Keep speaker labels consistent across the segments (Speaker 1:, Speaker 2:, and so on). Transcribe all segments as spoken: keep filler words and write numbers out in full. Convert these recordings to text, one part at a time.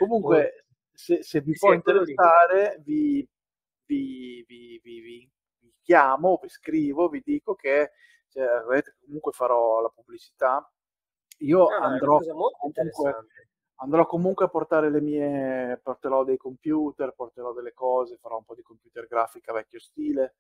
Speaker 1: Poi,
Speaker 2: Comunque, se, se vi
Speaker 1: sì, sì,
Speaker 2: può
Speaker 1: è quello lì.
Speaker 2: interessare, vi, vi, vi, vi, vi- vi chiamo, vi scrivo, vi dico che cioè, vedete, comunque farò la pubblicità. Io
Speaker 1: No, ma è una
Speaker 2: andrò
Speaker 1: cosa molto
Speaker 2: comunque,
Speaker 1: interessante.
Speaker 2: andrò comunque a portare le mie, porterò dei computer, porterò delle cose, farò un po' di computer grafica vecchio stile.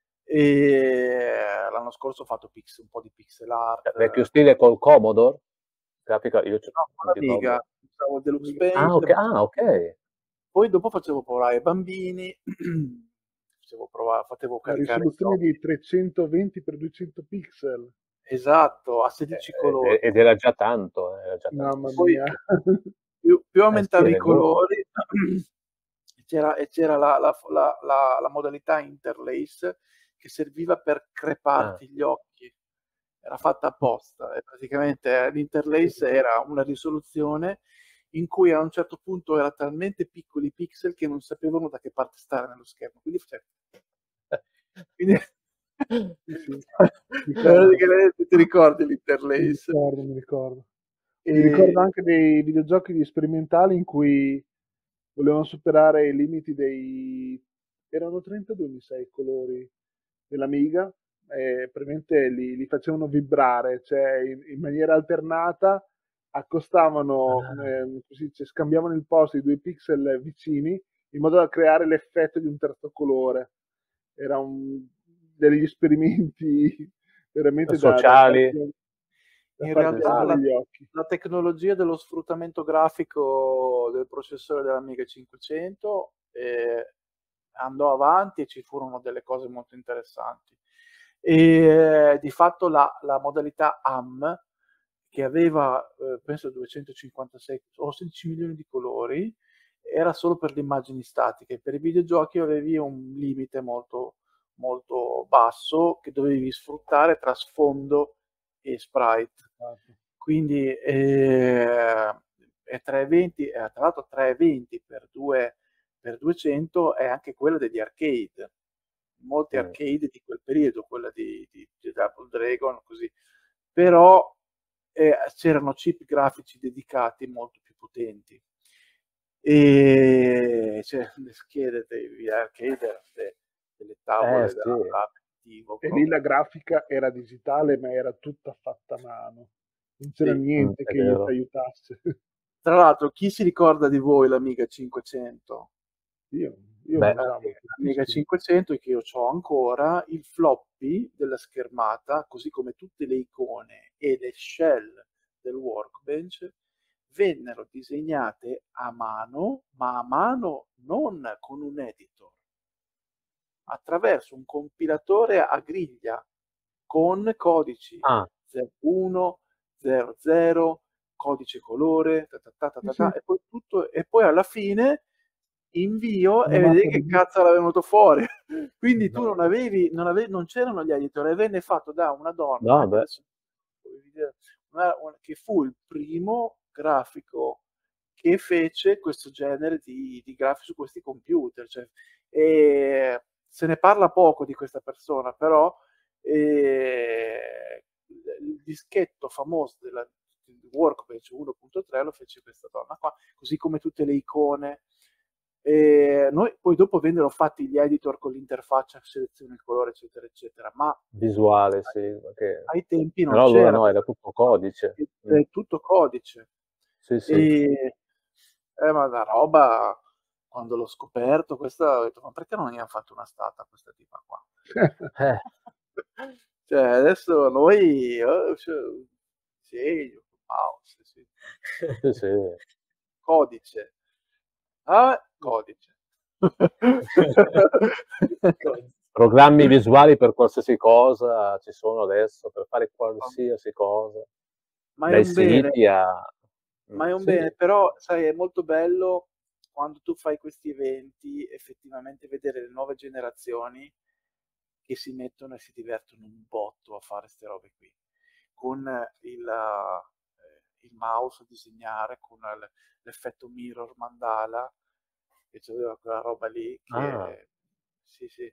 Speaker 2: E l'anno scorso ho fatto pix- un po' di pixel
Speaker 1: Cioè,
Speaker 2: art.
Speaker 1: vecchio stile col Commodore? Grafica, io ce-
Speaker 2: No, con
Speaker 1: non
Speaker 2: l'Amiga,
Speaker 1: ricordo.
Speaker 2: usavo il Deluxe
Speaker 1: Ah,
Speaker 2: Paint,
Speaker 1: ok. Ah, ok.
Speaker 2: poi dopo facevo provare ai bambini, facevo provare, facevo
Speaker 3: La
Speaker 2: caricare i
Speaker 3: risoluzione di
Speaker 2: giochi.
Speaker 3: trecentoventi per duecento pixel.
Speaker 2: Esatto, a sedici
Speaker 1: Eh,
Speaker 2: colori.
Speaker 1: Ed era già tanto, era già
Speaker 3: Mamma
Speaker 2: Poi
Speaker 3: mia.
Speaker 1: tantissimo.
Speaker 2: più, più
Speaker 1: Eh sì,
Speaker 2: aumentavi
Speaker 1: era
Speaker 2: i
Speaker 1: enorme.
Speaker 2: colori, e c'era, e c'era la, la- la- la- la modalità interlace che serviva per
Speaker 1: Ah,
Speaker 2: creparti gli occhi. Era fatta apposta e praticamente l'interlace era una risoluzione in cui a un certo punto era talmente piccoli i pixel che non sapevano da che parte stare nello schermo. Quindi, cioè, quindi
Speaker 3: Sì, sì, ricordo,
Speaker 2: praticamente ti ricordi
Speaker 3: mi
Speaker 2: l'interlace?
Speaker 3: ricordo, mi ricordo. Mi
Speaker 2: E
Speaker 3: ricordo anche dei videogiochi di sperimentali in cui volevano superare i limiti dei... erano trentadue, mi sa, i colori dell'Amiga, e praticamente li, li facevano vibrare, cioè in, in maniera alternata accostavano,
Speaker 1: ah,
Speaker 3: ehm, così, cioè, scambiavano il posto di due pixel vicini in modo da creare l'effetto di un terzo colore. Era un, degli esperimenti veramente da, da
Speaker 1: sociali.
Speaker 3: farti, da
Speaker 2: in
Speaker 3: farti
Speaker 2: realtà
Speaker 3: ardere
Speaker 2: la,
Speaker 3: gli occhi.
Speaker 2: la tecnologia dello sfruttamento grafico del processore dell'Amiga cinquecento eh, andò avanti e ci furono delle cose molto interessanti. E eh, di fatto la, la modalità A M, che aveva, eh, penso, duecentocinquantasei o sedici milioni di colori, era solo per le immagini statiche. Per i videogiochi avevi un limite molto, molto basso che dovevi sfruttare tra sfondo e sprite. Quindi eh, è trecentoventi, eh, tra l'altro trecentoventi per due per duecento è anche quella degli arcade. Molti
Speaker 1: Mm.
Speaker 2: arcade di quel periodo, quella di, di, di Double Dragon, così. Però eh, c'erano chip grafici dedicati molto più potenti. E cioè, le schede degli arcade erano de- delle
Speaker 1: Eh
Speaker 2: tavole da,
Speaker 1: sì.
Speaker 2: da aperitivo
Speaker 3: E lì la
Speaker 2: proprio.
Speaker 3: grafica era digitale, ma era tutta fatta a mano. Non c'era
Speaker 2: Sì.
Speaker 1: Mm,
Speaker 3: niente
Speaker 1: è
Speaker 3: che gli
Speaker 1: vero.
Speaker 3: aiutasse.
Speaker 2: Tra l'altro, chi si ricorda di voi l'Amiga cinquecento?
Speaker 3: Io, io
Speaker 1: Beh,
Speaker 3: lo usavo
Speaker 2: Eh, Amiga
Speaker 3: tantissimo.
Speaker 2: cinquecento che io ho ancora, il floppy della schermata, così come tutte le icone e le shell del workbench, vennero disegnate a mano, ma a mano non con un editor, attraverso un compilatore a griglia con codici
Speaker 1: ah,
Speaker 2: zero uno, zero zero, codice colore, ta ta ta ta
Speaker 3: Sì,
Speaker 2: ta ta,
Speaker 3: sì,
Speaker 2: e poi tutto, e poi alla fine invio
Speaker 3: una
Speaker 2: e vedi
Speaker 3: mappa
Speaker 2: che
Speaker 3: di...
Speaker 2: cazzo era venuto fuori. Quindi tu non
Speaker 1: no,
Speaker 2: avevi, non avevi, non c'erano gli editor e venne fatto da una donna,
Speaker 1: no,
Speaker 2: che
Speaker 1: beh,
Speaker 2: adesso una- una- che fu il primo grafico che fece questo genere di, di grafici su questi computer. Cioè, e se ne parla poco di questa persona, però eh, il dischetto famoso della del Workbench uno punto tre lo fece questa donna qua, così come tutte le icone. E noi poi dopo vennero fatti gli editor con l'interfaccia, selezione il colore, eccetera, eccetera, ma
Speaker 1: visuale, sì, perché...
Speaker 2: ai tempi non
Speaker 1: Però allora
Speaker 2: c'era
Speaker 1: no, era
Speaker 2: questa
Speaker 1: tutto
Speaker 2: cosa,
Speaker 1: codice. Mm,
Speaker 2: è tutto codice.
Speaker 1: sì, sì.
Speaker 2: E, eh, ma la roba, quando l'ho scoperto, questa, ho detto, ma perché non gli hanno fatto una stata a questa tipa qua?
Speaker 1: Eh,
Speaker 2: Cioè, adesso noi, eh, cioè, sì, mouse, sì.
Speaker 1: sì, sì.
Speaker 2: Codice. Ah, codice.
Speaker 1: Programmi visuali per qualsiasi cosa ci sono adesso, per fare qualsiasi cosa,
Speaker 2: Ma è
Speaker 1: dai
Speaker 2: un bene,
Speaker 1: siti a... Mm,
Speaker 2: ma è un
Speaker 1: sì,
Speaker 2: bene, però sai, è molto bello quando tu fai questi eventi, effettivamente vedere le nuove generazioni che si mettono e si divertono un botto a fare ste robe qui. Con il, eh, il mouse a disegnare, con l- l'effetto mirror mandala, che c'aveva quella roba lì
Speaker 1: ah,
Speaker 2: che... Sì, sì.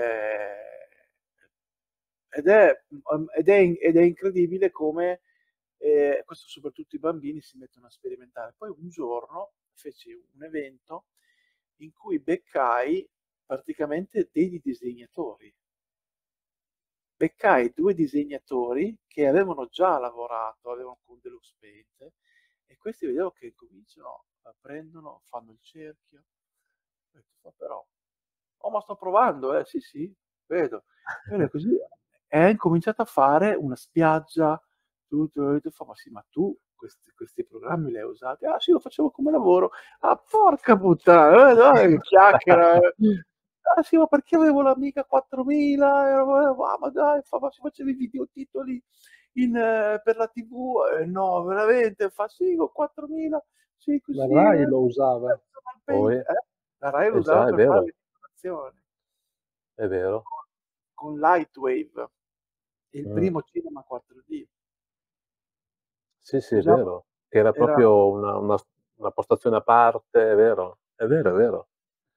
Speaker 2: E... Ed è, ed è, ed è incredibile come E questo soprattutto i bambini si mettono a sperimentare. Poi un giorno feci un evento in cui beccai praticamente dei disegnatori. Beccai due disegnatori che avevano già lavorato, avevano con dello Paint, e questi vedevo che cominciano, a prendono, fanno il cerchio. Ho detto, "Ma però, oh, ma sto provando, eh, sì, sì, vedo." Bene, così, e ha incominciato a fare una spiaggia, tutto, ho detto, fa, ma sì, ma tu questi, questi programmi li hai usati? Ah sì, lo facevo come lavoro. Ah, porca puttana, eh, dai, che chiacchiera. eh. Ah sì, ma perché avevo l'Amiga quattromila? E avevo- ah, ma dai, fa, ma si facevi videotitoli in, eh, per la T V? Eh, no, veramente, fa sì, con quattromila, sì,
Speaker 3: La
Speaker 2: così,
Speaker 3: Rai
Speaker 2: eh.
Speaker 3: lo usava.
Speaker 1: Poi,
Speaker 2: Eh, la Rai lo
Speaker 1: eh
Speaker 2: usava
Speaker 1: già, è
Speaker 2: per fare
Speaker 1: vero,
Speaker 2: le informazioni
Speaker 1: è vero.
Speaker 2: con Lightwave, il
Speaker 1: Mm.
Speaker 2: primo cinema quattro D.
Speaker 1: Sì, sì, è
Speaker 2: Usava,
Speaker 1: vero. Che era
Speaker 2: era,
Speaker 1: proprio una, una, una postazione a parte, è vero, è vero, è vero.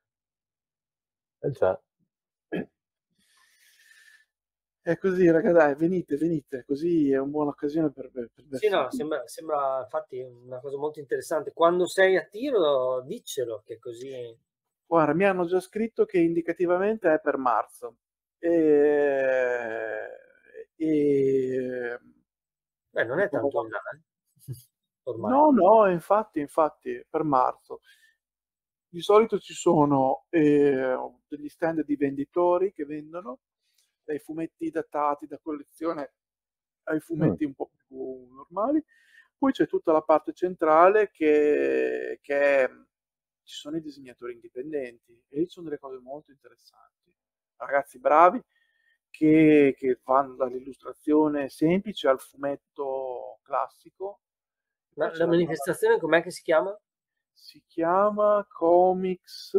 Speaker 1: Eh già.
Speaker 2: è così, raga, dai, venite, venite, così è una buona occasione per, per
Speaker 4: Sì,
Speaker 2: versi
Speaker 4: no,
Speaker 2: tutti.
Speaker 4: sembra, sembra infatti una cosa molto interessante. Quando sei a tiro, diccelo, che così...
Speaker 2: Guarda, mi hanno già scritto che indicativamente è per marzo. E, e
Speaker 4: Beh, non
Speaker 2: un
Speaker 4: è
Speaker 2: po'.
Speaker 4: tanto in là, eh. Ormai.
Speaker 2: No, no, infatti, infatti, per marzo. Di solito ci sono eh, degli stand di venditori che vendono dai fumetti datati da collezione ai
Speaker 1: Mm.
Speaker 2: fumetti un po' più normali. Poi c'è tutta la parte centrale che, che è, ci sono i disegnatori indipendenti e lì ci sono delle cose molto interessanti. Ragazzi bravi che, che vanno dall'illustrazione semplice al fumetto classico. E
Speaker 4: Ma
Speaker 2: poi c'è
Speaker 4: la
Speaker 2: la zona,
Speaker 4: manifestazione com'è che si chiama?
Speaker 2: si chiama Comics.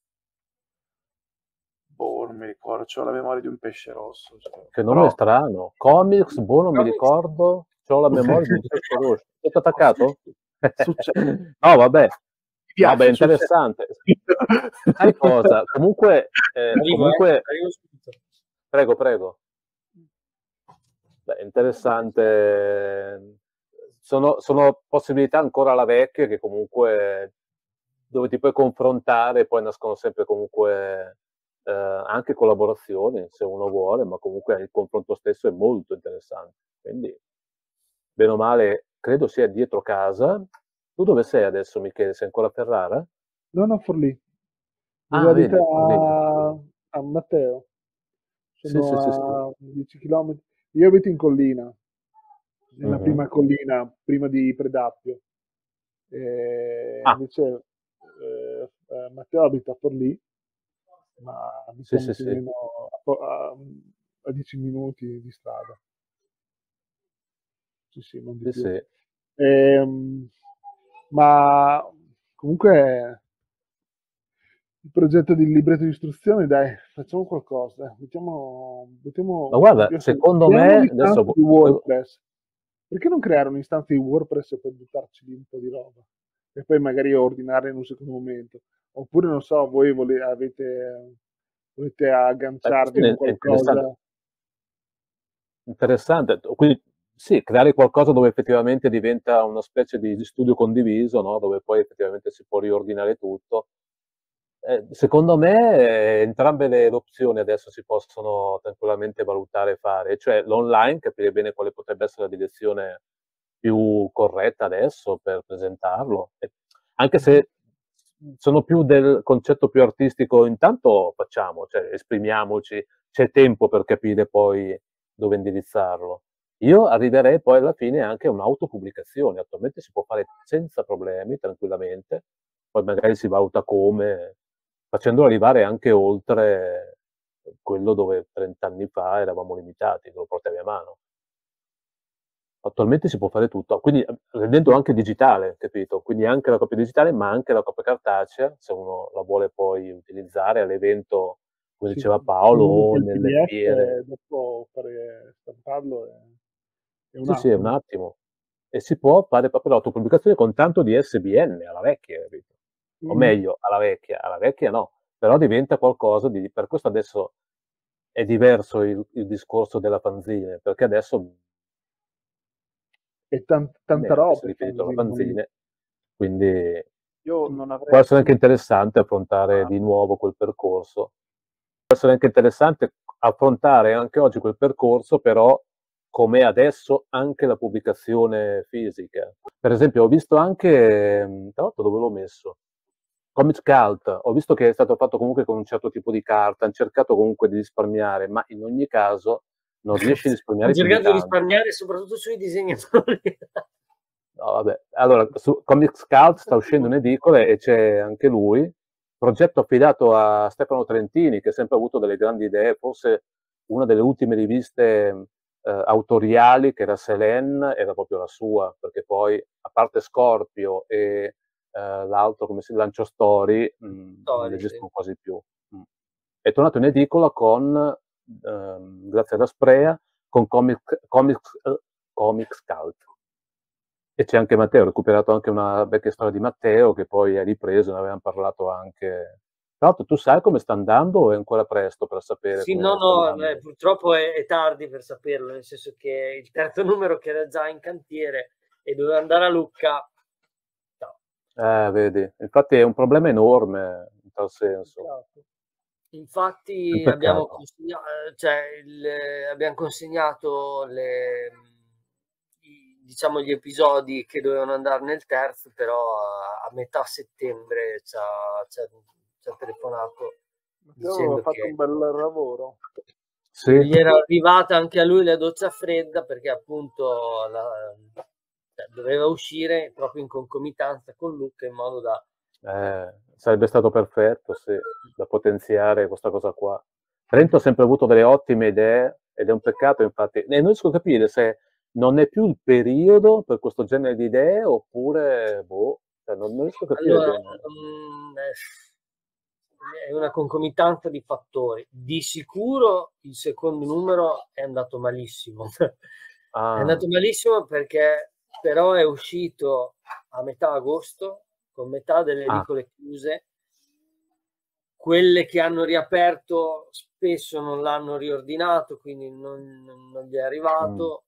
Speaker 2: Boh, non mi ricordo, c'ho la memoria di un pesce rosso. Cioè.
Speaker 1: Che nome
Speaker 2: Però
Speaker 1: strano. Comics, boh, non mi
Speaker 4: Comics?
Speaker 1: ricordo. C'ho la memoria di un pesce rosso. Tutto attaccato?
Speaker 2: succede,
Speaker 1: No, vabbè.
Speaker 2: mi
Speaker 1: No, beh,
Speaker 2: piace, succede.
Speaker 1: interessante. Sai cosa? Comunque, eh,
Speaker 4: Arrivo, eh?
Speaker 1: comunque,
Speaker 4: Arrivo subito.
Speaker 1: prego, prego. Beh, interessante. Sono, sono possibilità ancora alla vecchia che comunque dove ti puoi confrontare, poi nascono sempre comunque eh, anche collaborazioni, se uno vuole, ma comunque il confronto stesso è molto interessante. Quindi, bene o male, credo sia dietro casa. Tu dove sei adesso, Michele? Sei ancora a Ferrara?
Speaker 3: Non a Forlì, dove
Speaker 1: Ah,
Speaker 3: abita
Speaker 1: vedi, lì.
Speaker 3: a Matteo.
Speaker 1: Sì, sì,
Speaker 3: Sono
Speaker 1: sì, sì.
Speaker 3: a dieci chilometri. Io abito in collina, nella
Speaker 1: Mhm.
Speaker 3: prima collina, prima di Predappio. E
Speaker 1: Ah,
Speaker 3: invece eh, eh, Matteo abita a Forlì, ma
Speaker 1: sì,
Speaker 3: abitiamo
Speaker 1: sì,
Speaker 3: più o
Speaker 1: sì.
Speaker 3: meno a, po- a- a dieci minuti di strada. Sì, sì, non di
Speaker 1: Sì,
Speaker 3: più.
Speaker 1: sì.
Speaker 3: Ehm, ma comunque il progetto di libretto di istruzione, dai, facciamo qualcosa. dai. Mettiamo,
Speaker 1: Ma
Speaker 3: mettiamo, mi
Speaker 1: guarda,
Speaker 3: piace,
Speaker 1: secondo
Speaker 3: creiamo
Speaker 1: me,
Speaker 3: un'istanza
Speaker 1: adesso vo-
Speaker 3: di
Speaker 1: vo-
Speaker 3: WordPress. Perché non creare un'istanza di WordPress per buttarci lì un po' di roba? E poi magari ordinare in un secondo momento. Oppure, non so, voi vole- avete, volete
Speaker 1: la
Speaker 3: agganciarvi a un
Speaker 1: questione è interessante.
Speaker 3: qualcosa.
Speaker 1: Interessante. Quindi sì, creare qualcosa dove effettivamente diventa una specie di, di studio condiviso, no? Dove poi effettivamente si può riordinare tutto. Eh, secondo me eh, entrambe le, le opzioni adesso si possono tranquillamente valutare e fare, cioè l'online, capire bene quale potrebbe essere la direzione più corretta adesso per presentarlo, E- anche
Speaker 3: Mhm.
Speaker 1: se sono più del concetto più artistico, intanto facciamo, cioè esprimiamoci, c'è tempo per capire poi dove indirizzarlo. Io arriverei poi alla fine anche a un'autopubblicazione, attualmente si può fare senza problemi, tranquillamente, poi magari si valuta come, facendolo arrivare anche oltre quello dove trenta anni fa eravamo limitati, lo portavi a mano. Attualmente si può fare tutto, quindi eh, rendendolo
Speaker 3: Sì,
Speaker 1: anche digitale, capito? Quindi anche la copia digitale, ma anche la copia cartacea, se uno la vuole poi utilizzare all'evento, come
Speaker 3: sì.
Speaker 1: diceva Paolo,
Speaker 3: Solamente
Speaker 1: o
Speaker 3: il
Speaker 1: nelle
Speaker 3: P D F,
Speaker 1: fiere.
Speaker 3: e dopo fare, stamparlo è, è un
Speaker 1: Sì, sì, è un
Speaker 3: attimo.
Speaker 1: attimo. E si può fare proprio l'autopubblicazione con tanto di S B N alla vecchia, capito? O
Speaker 3: Mhm.
Speaker 1: meglio, alla vecchia, alla vecchia no, però diventa qualcosa di... Per questo adesso è diverso il, il discorso della fanzine, perché adesso
Speaker 3: e tan- tanta
Speaker 1: Bene,
Speaker 3: roba.
Speaker 1: si è rifinito la
Speaker 3: fanzine.
Speaker 1: fanzine, quindi
Speaker 2: Io non avrei...
Speaker 1: può essere anche interessante affrontare di nuovo quel percorso. Può essere anche interessante affrontare anche oggi quel percorso, però come adesso anche la pubblicazione fisica. Per esempio, ho visto anche, tra l'altro dove l'ho messo? Comics Cult, ho visto che è stato fatto comunque con un certo tipo di carta, hanno cercato comunque di risparmiare, ma in ogni caso non riesci a risparmiare
Speaker 4: Ho
Speaker 1: più di
Speaker 4: cercato di
Speaker 1: tanto.
Speaker 4: risparmiare soprattutto sui disegnatori.
Speaker 1: No, vabbè. Allora, su Comics Cult sta uscendo in edicole e c'è anche lui, progetto affidato a Stefano Trentini, che ha sempre avuto delle grandi idee, forse una delle ultime riviste eh, autoriali, che era Selene, era proprio la sua, perché poi, a parte Scorpio e eh, l'altro, come si Lancio Story, mh, non
Speaker 4: Story,
Speaker 1: esistono
Speaker 4: sì.
Speaker 1: quasi più. Mm. È tornato in edicola con, ehm, grazie alla Sprea, con Comic, Comics, eh, Comics Cult. E c'è anche Matteo, ho recuperato anche una vecchia storia di Matteo che poi ha ripreso, ne avevamo parlato anche. Tra l'altro, tu sai come sta andando o è ancora presto per sapere
Speaker 4: Sì,
Speaker 1: come
Speaker 4: no,
Speaker 1: sta
Speaker 4: no,
Speaker 1: andando?
Speaker 4: eh, purtroppo è, è tardi per saperlo, nel senso che il terzo numero che era già in cantiere e doveva andare a Lucca, no.
Speaker 1: Eh, vedi, infatti è un problema enorme in tal senso.
Speaker 4: Infatti
Speaker 1: Un
Speaker 4: abbiamo
Speaker 1: peccato.
Speaker 4: consegnato, cioè, il, abbiamo consegnato le, i- diciamo gli episodi che dovevano andare nel terzo, però a, a metà settembre ci ha, ci ha- ci ha telefonato
Speaker 3: Matteo
Speaker 4: dicendo
Speaker 3: aveva fatto
Speaker 4: che
Speaker 3: un bel lavoro.
Speaker 1: Sì,
Speaker 4: gli era arrivata anche a lui la doccia fredda perché appunto la- cioè, doveva uscire proprio in concomitanza con Luca in modo da...
Speaker 1: eh, sarebbe stato perfetto, sì, da potenziare questa cosa qua. Trento ha sempre avuto delle ottime idee ed è un peccato, infatti. E non riesco a capire se non è più il periodo per questo genere di idee oppure, boh, cioè, non, non riesco a capire
Speaker 4: Allora,
Speaker 1: bene.
Speaker 4: mm, è una concomitanza di fattori. Di sicuro il secondo numero è andato malissimo. È andato
Speaker 1: Ah,
Speaker 4: malissimo perché però è uscito a metà agosto, con metà delle
Speaker 1: ah,
Speaker 4: edicole chiuse. Quelle che hanno riaperto spesso non l'hanno riordinato, quindi non, non- non gli è
Speaker 1: mm,
Speaker 4: arrivato.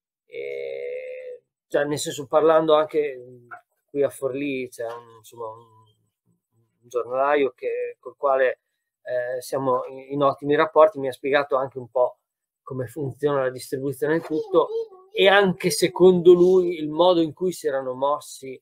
Speaker 4: E, cioè, nel senso, parlando anche mh, qui a Forlì, c'è un, insomma, un, un giornalaio che, col quale eh, siamo in, in ottimi rapporti, mi ha spiegato anche un po' come funziona la distribuzione e tutto, e anche secondo lui il modo in cui si erano mossi,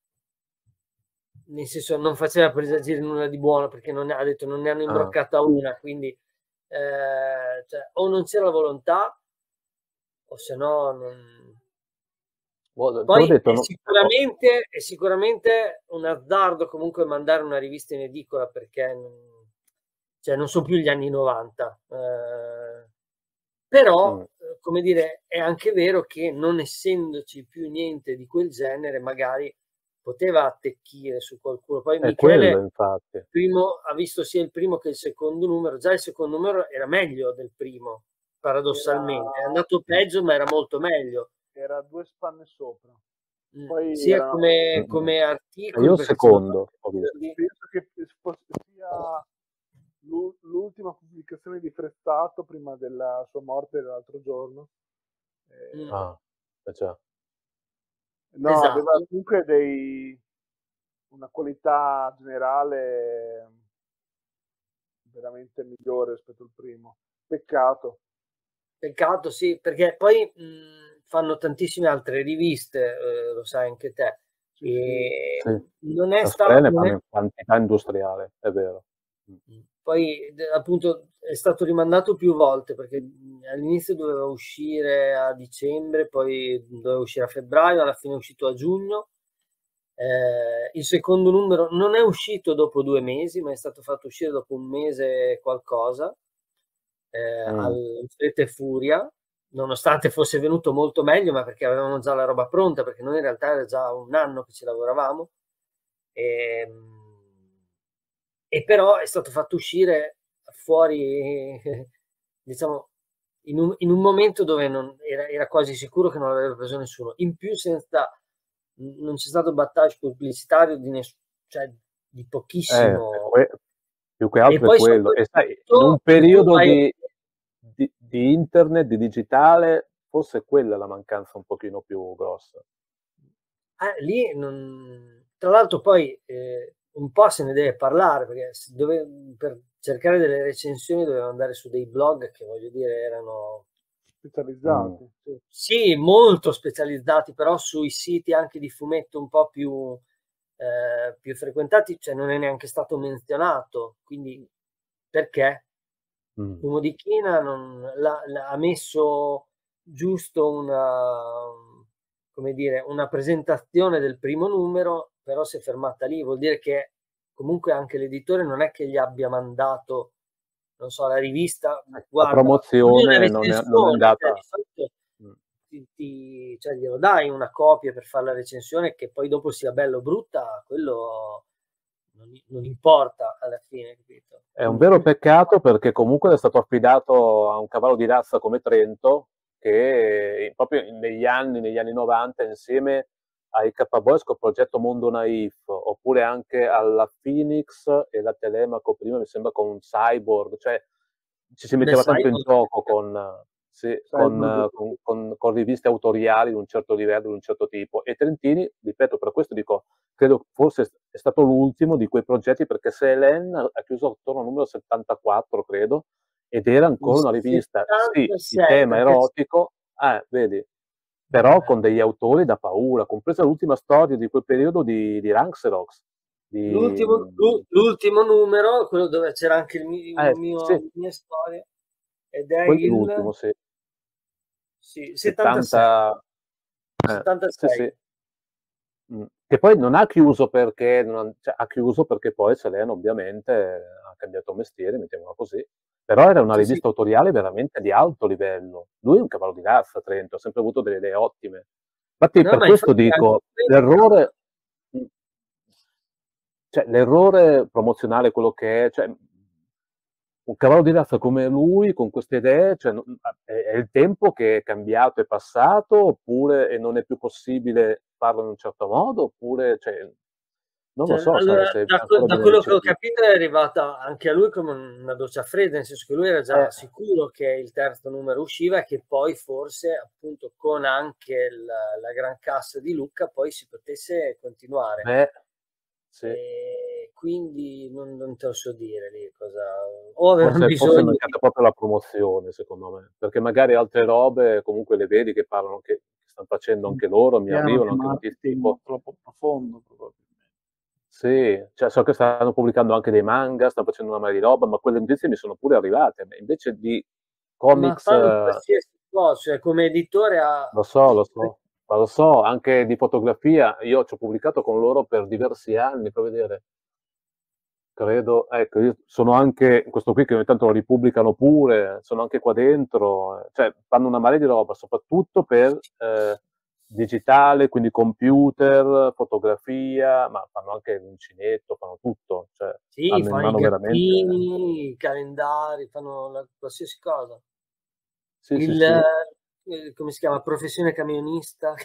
Speaker 4: nel senso non faceva presagire nulla di buono, perché non ha detto non ne hanno
Speaker 1: ah.
Speaker 4: imbroccata una, quindi eh, cioè, o non c'era volontà o se no non...
Speaker 1: Boh, te l'ho
Speaker 4: Poi
Speaker 1: detto,
Speaker 4: è
Speaker 1: no- oh,
Speaker 4: sicuramente, è sicuramente un azzardo comunque mandare una rivista in edicola perché non, cioè, non sono più gli anni novanta. Eh, però,
Speaker 1: mm.
Speaker 4: eh, come dire, è anche vero che non essendoci più niente di quel genere, magari poteva attecchire su qualcuno. Poi
Speaker 1: È quello,
Speaker 4: Michele
Speaker 1: infatti.
Speaker 4: primo, ha visto sia il primo che il secondo numero. Già il secondo numero era meglio del primo, paradossalmente. È
Speaker 3: Era,
Speaker 4: andato peggio, ma era molto meglio.
Speaker 3: era due spanne sopra.
Speaker 4: Mm.
Speaker 3: Poi
Speaker 4: Sia
Speaker 3: era,
Speaker 1: Mm,
Speaker 4: come,
Speaker 1: mm.
Speaker 4: come
Speaker 1: E
Speaker 4: articoli,
Speaker 1: io il
Speaker 4: perché c'erano
Speaker 1: secondo ho visto.
Speaker 4: di-
Speaker 3: penso che fosse- sia l'u- l'ultima pubblicazione di Frezzato prima della sua morte l'altro giorno. Eh,
Speaker 4: Mm,
Speaker 1: Ah, eh già.
Speaker 3: no, aveva
Speaker 4: esatto.
Speaker 3: comunque dei, una qualità generale veramente migliore rispetto al primo. Peccato.
Speaker 4: Peccato, sì, perché poi mh, fanno tantissime altre riviste, eh, lo sai anche te.
Speaker 3: Sì,
Speaker 4: E
Speaker 1: Sì.
Speaker 4: non è
Speaker 1: La
Speaker 4: stato,
Speaker 1: Sprea ne
Speaker 4: non è
Speaker 1: fanno in quantità industriale, è vero. Mm.
Speaker 4: poi d- appunto è stato rimandato più volte perché mh, all'inizio doveva uscire a dicembre, poi doveva uscire a febbraio, alla fine è uscito a giugno. Eh, il secondo numero non è uscito dopo due mesi, ma è stato fatto uscire dopo un mese e qualcosa, eh,
Speaker 1: Mm.
Speaker 4: al Fretta e Furia, nonostante fosse venuto molto meglio, ma perché avevamo già la roba pronta, perché noi in realtà era già un anno che ci lavoravamo. E, e però è stato fatto uscire fuori, diciamo, in un, in un momento dove non, era, era quasi sicuro che non l'avrebbe preso nessuno. In più, senza, non c'è stato battage pubblicitario di, ness- cioè, di
Speaker 1: Eh, è
Speaker 4: pochissimo.
Speaker 1: que- più che
Speaker 4: E
Speaker 1: altro è
Speaker 4: poi
Speaker 1: quello. E sai, in un
Speaker 4: soprattutto se tu
Speaker 1: periodo
Speaker 4: vai...
Speaker 1: di, di- di internet, di digitale, forse quella è la mancanza un pochino più grossa.
Speaker 4: Eh, lì non... Tra l'altro poi eh, un po' se ne deve parlare, perché dove... per cercare delle recensioni doveva andare su dei blog che, voglio dire, erano
Speaker 3: specializzati.
Speaker 1: Mm.
Speaker 4: Sì, molto specializzati, però sui siti anche di fumetto un po' più, eh, più frequentati, cioè non è neanche stato menzionato, quindi perché?
Speaker 1: Mm.
Speaker 4: Fumo di China non, la, la, ha messo giusto una, come dire, una presentazione del primo numero, però si è fermata lì, vuol dire che comunque anche l'editore non è che gli abbia mandato, non so, la rivista,
Speaker 1: La
Speaker 4: guarda,
Speaker 1: promozione non è, non è andata.
Speaker 4: Cioè, ti, ti, cioè, glielo dai una copia per fare la recensione, che poi dopo sia bella o brutta, quello non, non importa alla fine, capito?
Speaker 1: È un vero peccato, perché comunque è stato affidato a un cavallo di razza come Trento, che proprio negli anni, negli anni novanta, insieme ai K-Boys con Progetto Mondo Naif, oppure anche alla Phoenix e la Telemaco prima, mi sembra, con Cyborg, cioè ci si metteva
Speaker 4: Beh,
Speaker 1: tanto in
Speaker 4: Cyborg,
Speaker 1: gioco con, sì, con,
Speaker 3: Cyborg.
Speaker 1: con, con, con riviste autoriali di un certo livello, di un certo tipo. E Trentini, ripeto, per questo dico, credo forse è stato l'ultimo di quei progetti, perché Selen ha chiuso attorno al numero settantaquattro, credo, ed era ancora una rivista, sì, di tema erotico, eh, vedi, però con degli autori da paura, compresa l'ultima storia di quel periodo di, di Ranxerox. Di...
Speaker 4: L'ultimo, l'ultimo numero, quello dove c'era anche il mio,
Speaker 1: eh,
Speaker 4: mio,
Speaker 1: sì.
Speaker 4: la mia storia, ed è
Speaker 1: quello
Speaker 4: il...
Speaker 1: l'ultimo, sì.
Speaker 4: Sì, settantasei.
Speaker 1: settanta... eh,
Speaker 4: settantasei.
Speaker 1: sì, sì. Mm. Che poi non ha chiuso perché, non, cioè, ha chiuso perché poi Selena ovviamente ha cambiato mestiere, mettiamola così, però era una
Speaker 4: Sì,
Speaker 1: rivista
Speaker 4: sì.
Speaker 1: autoriale veramente di alto livello. Lui è un cavallo di razza, Trento, ha sempre avuto delle idee ottime. Infatti
Speaker 4: No,
Speaker 1: per
Speaker 4: ma
Speaker 1: questo
Speaker 4: infatti
Speaker 1: dico,
Speaker 4: anche
Speaker 1: l'errore, cioè l'errore promozionale, quello che è, cioè, un cavallo di razza come lui, con queste idee, cioè, è, è il tempo che è cambiato, è passato, oppure e non è più possibile farlo in un certo modo, oppure, cioè, non lo
Speaker 4: Cioè,
Speaker 1: so
Speaker 4: allora,
Speaker 1: se, se
Speaker 4: da,
Speaker 1: ancora
Speaker 4: da
Speaker 1: viene
Speaker 4: quello che ho
Speaker 1: recepito.
Speaker 4: capito è arrivata anche a lui come una doccia fredda, nel senso che lui era già
Speaker 1: Eh,
Speaker 4: sicuro che il terzo numero usciva e che poi forse appunto con anche la, la gran cassa di Lucca poi si potesse continuare.
Speaker 1: beh, sì.
Speaker 4: E quindi non, non te lo so dire lì cosa, o avevano
Speaker 1: Forse, forse è
Speaker 4: bisogno
Speaker 1: mancata
Speaker 4: di...
Speaker 1: proprio la promozione, secondo me, perché magari altre robe comunque le vedi che parlano, che, che stanno facendo
Speaker 3: Un
Speaker 1: anche loro, mi
Speaker 3: piano
Speaker 1: arrivano
Speaker 3: di
Speaker 1: anche notizie
Speaker 3: marketing
Speaker 1: tipo...
Speaker 3: troppo profondo, probabilmente.
Speaker 1: Sì, cioè so che stanno pubblicando anche dei manga, stanno facendo una marea di roba, ma quelle notizie mi sono pure arrivate. Invece di
Speaker 4: Ma
Speaker 1: comics,
Speaker 4: fanno
Speaker 1: eh,
Speaker 4: qualsiasi cosa, cioè come editore ha...
Speaker 1: lo so, lo so, ma lo so, anche di fotografia, io ci ho pubblicato con loro per diversi anni, per vedere, credo, ecco, io sono anche, questo qui che ogni tanto lo ripubblicano pure, sono anche qua dentro, eh, cioè fanno una marea di roba, soprattutto per eh, digitale, quindi computer, fotografia, ma fanno anche l'uncinetto, fanno tutto, cioè
Speaker 4: Sì,
Speaker 1: hanno in
Speaker 4: fanno i
Speaker 1: mano veramente...
Speaker 4: gattini, i calendari, fanno la- qualsiasi cosa.
Speaker 1: Sì, sì,
Speaker 4: Il,
Speaker 1: sì.
Speaker 4: eh, come si chiama? Professione camionista.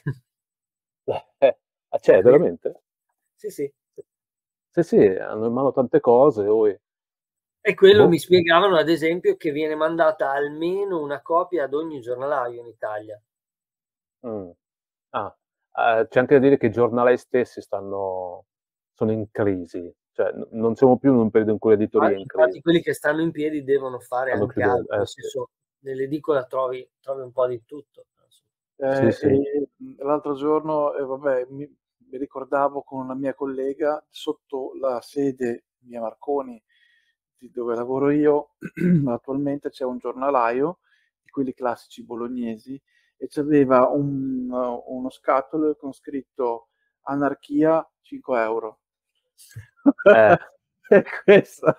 Speaker 1: Eh, ah, c'è veramente?
Speaker 4: Sì, sì.
Speaker 1: Sì, sì, hanno in mano tante cose, poi...
Speaker 4: E quello
Speaker 1: Boh.
Speaker 4: mi spiegavano, ad esempio, che viene mandata almeno una copia ad ogni giornalaio in Italia.
Speaker 1: Mm. Ah, eh, c'è anche da dire che i giornali stessi stanno, sono in crisi, cioè n- non siamo più in un periodo in cui l'editoria è in
Speaker 4: Infatti
Speaker 1: crisi,
Speaker 4: quelli che stanno in piedi devono fare
Speaker 1: stanno
Speaker 4: anche
Speaker 1: chiudendo.
Speaker 4: altro,
Speaker 1: Eh,
Speaker 4: nel
Speaker 1: sì.
Speaker 4: senso, nell'edicola trovi, trovi un po' di tutto.
Speaker 1: Sì,
Speaker 3: Eh,
Speaker 1: sì.
Speaker 3: e l'altro giorno, eh, vabbè, mi, mi ricordavo con una mia collega sotto la sede via Marconi, di dove lavoro io, attualmente c'è un giornalaio di quelli classici bolognesi e c'aveva un, uno scatolo con scritto Anarchia cinque euro.
Speaker 1: Eh,
Speaker 3: E questa,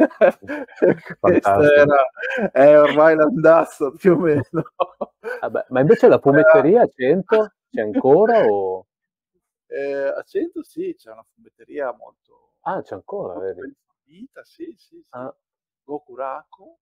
Speaker 3: e questa
Speaker 1: fantastico.
Speaker 3: era, è ormai l'andazzo più o meno.
Speaker 1: Vabbè, ma invece la fumetteria a cento c'è ancora o...
Speaker 3: Eh, a Cento sì, c'è una fumetteria molto,
Speaker 1: Ah, c'è ancora,
Speaker 3: molto
Speaker 1: vedi.
Speaker 3: ben fornita, sì, sì, sì.
Speaker 1: Ah,
Speaker 3: Gokuraku.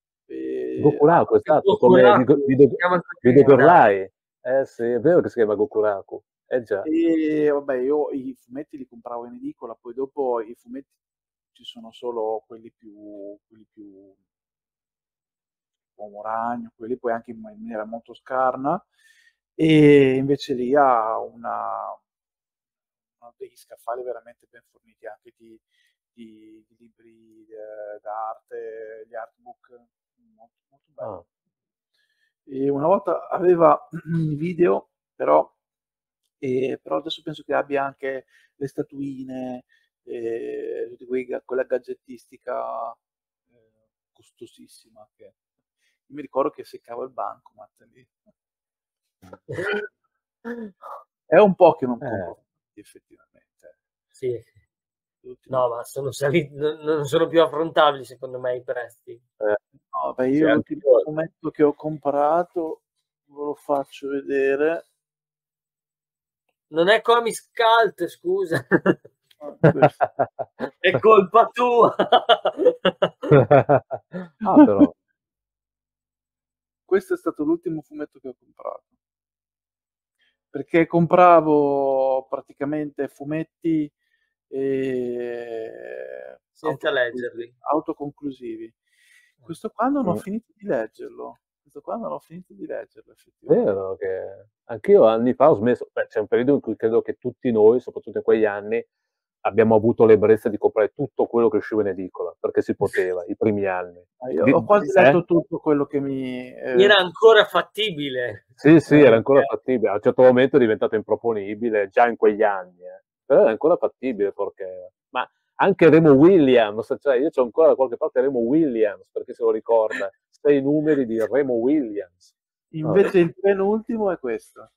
Speaker 3: E, ah,
Speaker 1: Gokuraku, esatto, come Vido,
Speaker 4: Gokuraku, si
Speaker 1: Vido,
Speaker 4: chiama
Speaker 1: Vido
Speaker 4: così da...
Speaker 1: Gorlai. Eh sì, è vero che si chiama Gokuraku. Eh già.
Speaker 3: e vabbè, io i fumetti li compravo in edicola, poi dopo i fumetti ci sono solo quelli più, quelli più
Speaker 2: Uomo Ragno, quelli poi anche in maniera molto scarna, e invece lì ha una, una degli scaffali veramente ben forniti anche di, di, di libri eh, d'arte, gli artbook, molto, molto belli.
Speaker 1: Ah.
Speaker 2: E una volta aveva i video, però, eh, però adesso penso che abbia anche le statuine, eh, tutti quei ga- quella gadgettistica eh, costosissima. Che... Io mi ricordo che seccavo il bancomat lì. È un po' che non compro,
Speaker 1: Eh.
Speaker 2: effettivamente.
Speaker 4: Sì.
Speaker 2: Tutti-
Speaker 4: No, ma sono saliti, non non sono più affrontabili secondo me i prezzi.
Speaker 1: Eh.
Speaker 2: No, beh,
Speaker 1: Sì,
Speaker 2: io l'ultimo
Speaker 1: anch'io.
Speaker 2: fumetto che ho comprato, ve lo faccio vedere.
Speaker 4: Non è Comics Cult, scusa.
Speaker 2: Ah, questo.
Speaker 4: È colpa tua.
Speaker 1: Ah, però.
Speaker 2: Questo è stato l'ultimo fumetto che ho comprato. Perché compravo praticamente fumetti eh,
Speaker 4: Senza
Speaker 2: autoconclusivi,
Speaker 4: leggerli.
Speaker 2: autoconclusivi. Questo qua non ho
Speaker 1: Mm.
Speaker 2: finito di leggerlo. Questo qua non ho finito di leggerlo, effettivamente.
Speaker 1: Vero che anch'io anni fa ho smesso. Beh, c'è un periodo in cui credo che tutti noi, soprattutto in quegli anni, abbiamo avuto l'ebbrezza di comprare tutto quello che usciva in edicola, perché si poteva, i primi anni.
Speaker 2: Ah, io
Speaker 1: Di-
Speaker 2: ho quasi
Speaker 1: eh?
Speaker 2: letto tutto quello che mi... eh,
Speaker 4: Era ancora fattibile.
Speaker 1: Sì, sì,
Speaker 2: Eh,
Speaker 1: era ancora fattibile. A un certo momento è diventato improponibile, già in quegli anni, eh. Però era ancora fattibile perché... Ma anche Remo Williams, cioè io c'ho ancora da qualche parte Remo Williams, perché se lo ricorda, sei numeri di Remo Williams.
Speaker 2: invece il penultimo è questo.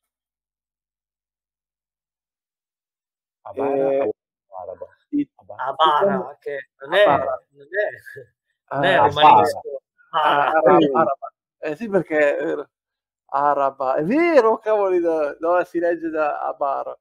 Speaker 1: Abara
Speaker 2: Eh,
Speaker 1: o araba?
Speaker 2: i-
Speaker 1: Abara.
Speaker 4: Abara, che non è,
Speaker 2: Abara.
Speaker 4: non è, non
Speaker 2: Eh,
Speaker 4: è
Speaker 1: Abara.
Speaker 4: romanesco.
Speaker 2: Ah,
Speaker 4: Abara.
Speaker 2: ara-
Speaker 1: Ehi.
Speaker 2: araba. Eh sì, perché è vero. Araba. È vero, cavoli, da, no, si legge da Abara.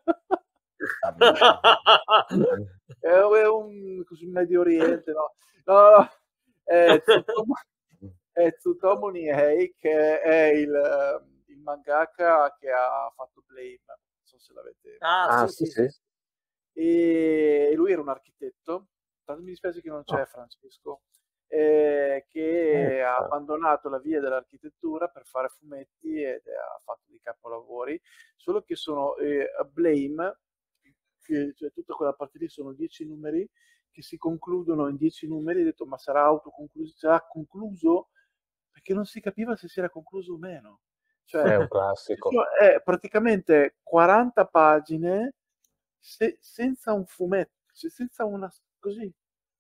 Speaker 2: È è un sul Medio Oriente, no? No, no, è Tsutomu, è Tsutomu Nihei, che è il, ehm, il mangaka che ha fatto Blame. Non so se l'avete.
Speaker 4: Ah,
Speaker 1: Ah,
Speaker 4: sì,
Speaker 1: sì,
Speaker 4: sì,
Speaker 1: sì.
Speaker 4: sì.
Speaker 2: E lui era un architetto, tanto mi dispiace che non c'è
Speaker 1: Oh.
Speaker 2: Francesco, eh, che
Speaker 1: Eh,
Speaker 2: ha
Speaker 1: sa.
Speaker 2: abbandonato la via dell'architettura per fare fumetti ed ha fatto dei capolavori, solo che sono eh, a Blame, che, cioè tutta quella parte lì sono dieci numeri che si concludono in dieci numeri, ho detto ma sarà autoconcluso, sarà concluso? Perché non si capiva se si era concluso o meno. Cioè,
Speaker 1: È un
Speaker 2: ci
Speaker 1: classico.
Speaker 2: sono- è praticamente quaranta pagine se- senza un fumetto, cioè senza una così,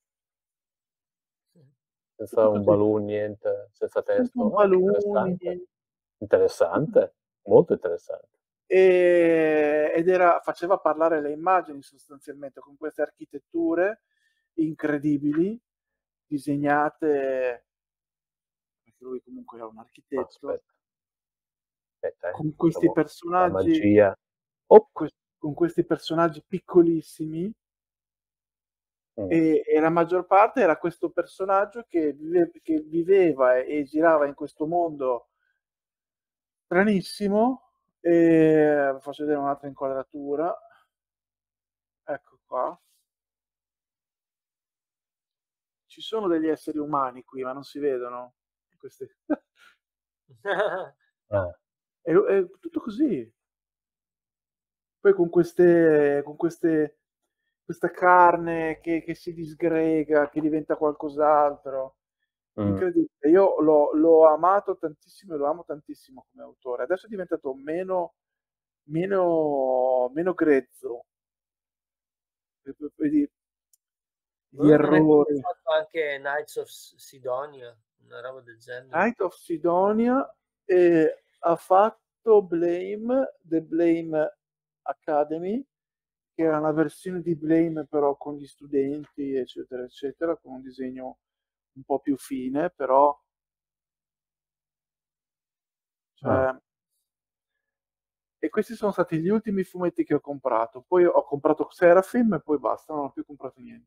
Speaker 1: Senza
Speaker 2: tutto
Speaker 1: un
Speaker 2: così,
Speaker 1: balloon, niente, senza
Speaker 2: senza un
Speaker 1: testo. Ah, che
Speaker 2: balloon,
Speaker 1: interessante.
Speaker 2: niente.
Speaker 1: Interessante, molto interessante.
Speaker 2: E- ed era, faceva parlare le immagini sostanzialmente con queste architetture incredibili, disegnate, perché lui comunque era un architetto,
Speaker 1: Aspetta, aspetta, eh.
Speaker 2: con questi
Speaker 1: Facciamo la
Speaker 2: personaggi,
Speaker 1: magia. Oh.
Speaker 2: que- con questi personaggi piccolissimi.
Speaker 1: Mm.
Speaker 2: E, e la maggior parte era questo personaggio che, vive- che viveva e, e girava in questo mondo stranissimo. E faccio vedere un'altra inquadratura, ecco qua. Ci sono degli esseri umani qui, ma non si vedono queste...
Speaker 1: Ah.
Speaker 2: è, è tutto così. Poi con queste, con queste, questa carne che, che si disgrega, che diventa qualcos'altro.
Speaker 1: Mm.
Speaker 2: Incredibile. Io l'ho, l'ho amato tantissimo e lo amo tantissimo come autore. Adesso è diventato meno, meno, meno grezzo. Vedi gli
Speaker 4: Boh, non è che
Speaker 2: errori.
Speaker 4: ha fatto anche Knights of Sidonia, una roba del genere.
Speaker 2: Knight of Sidonia, e ha fatto Blame, The Blame Academy, che era una versione di Blame però con gli studenti, eccetera, eccetera, con un disegno un po' più fine, però cioè,
Speaker 1: Ah.
Speaker 2: e questi sono stati gli ultimi fumetti che ho comprato. Poi ho comprato Seraphim e poi basta, non ho più comprato niente.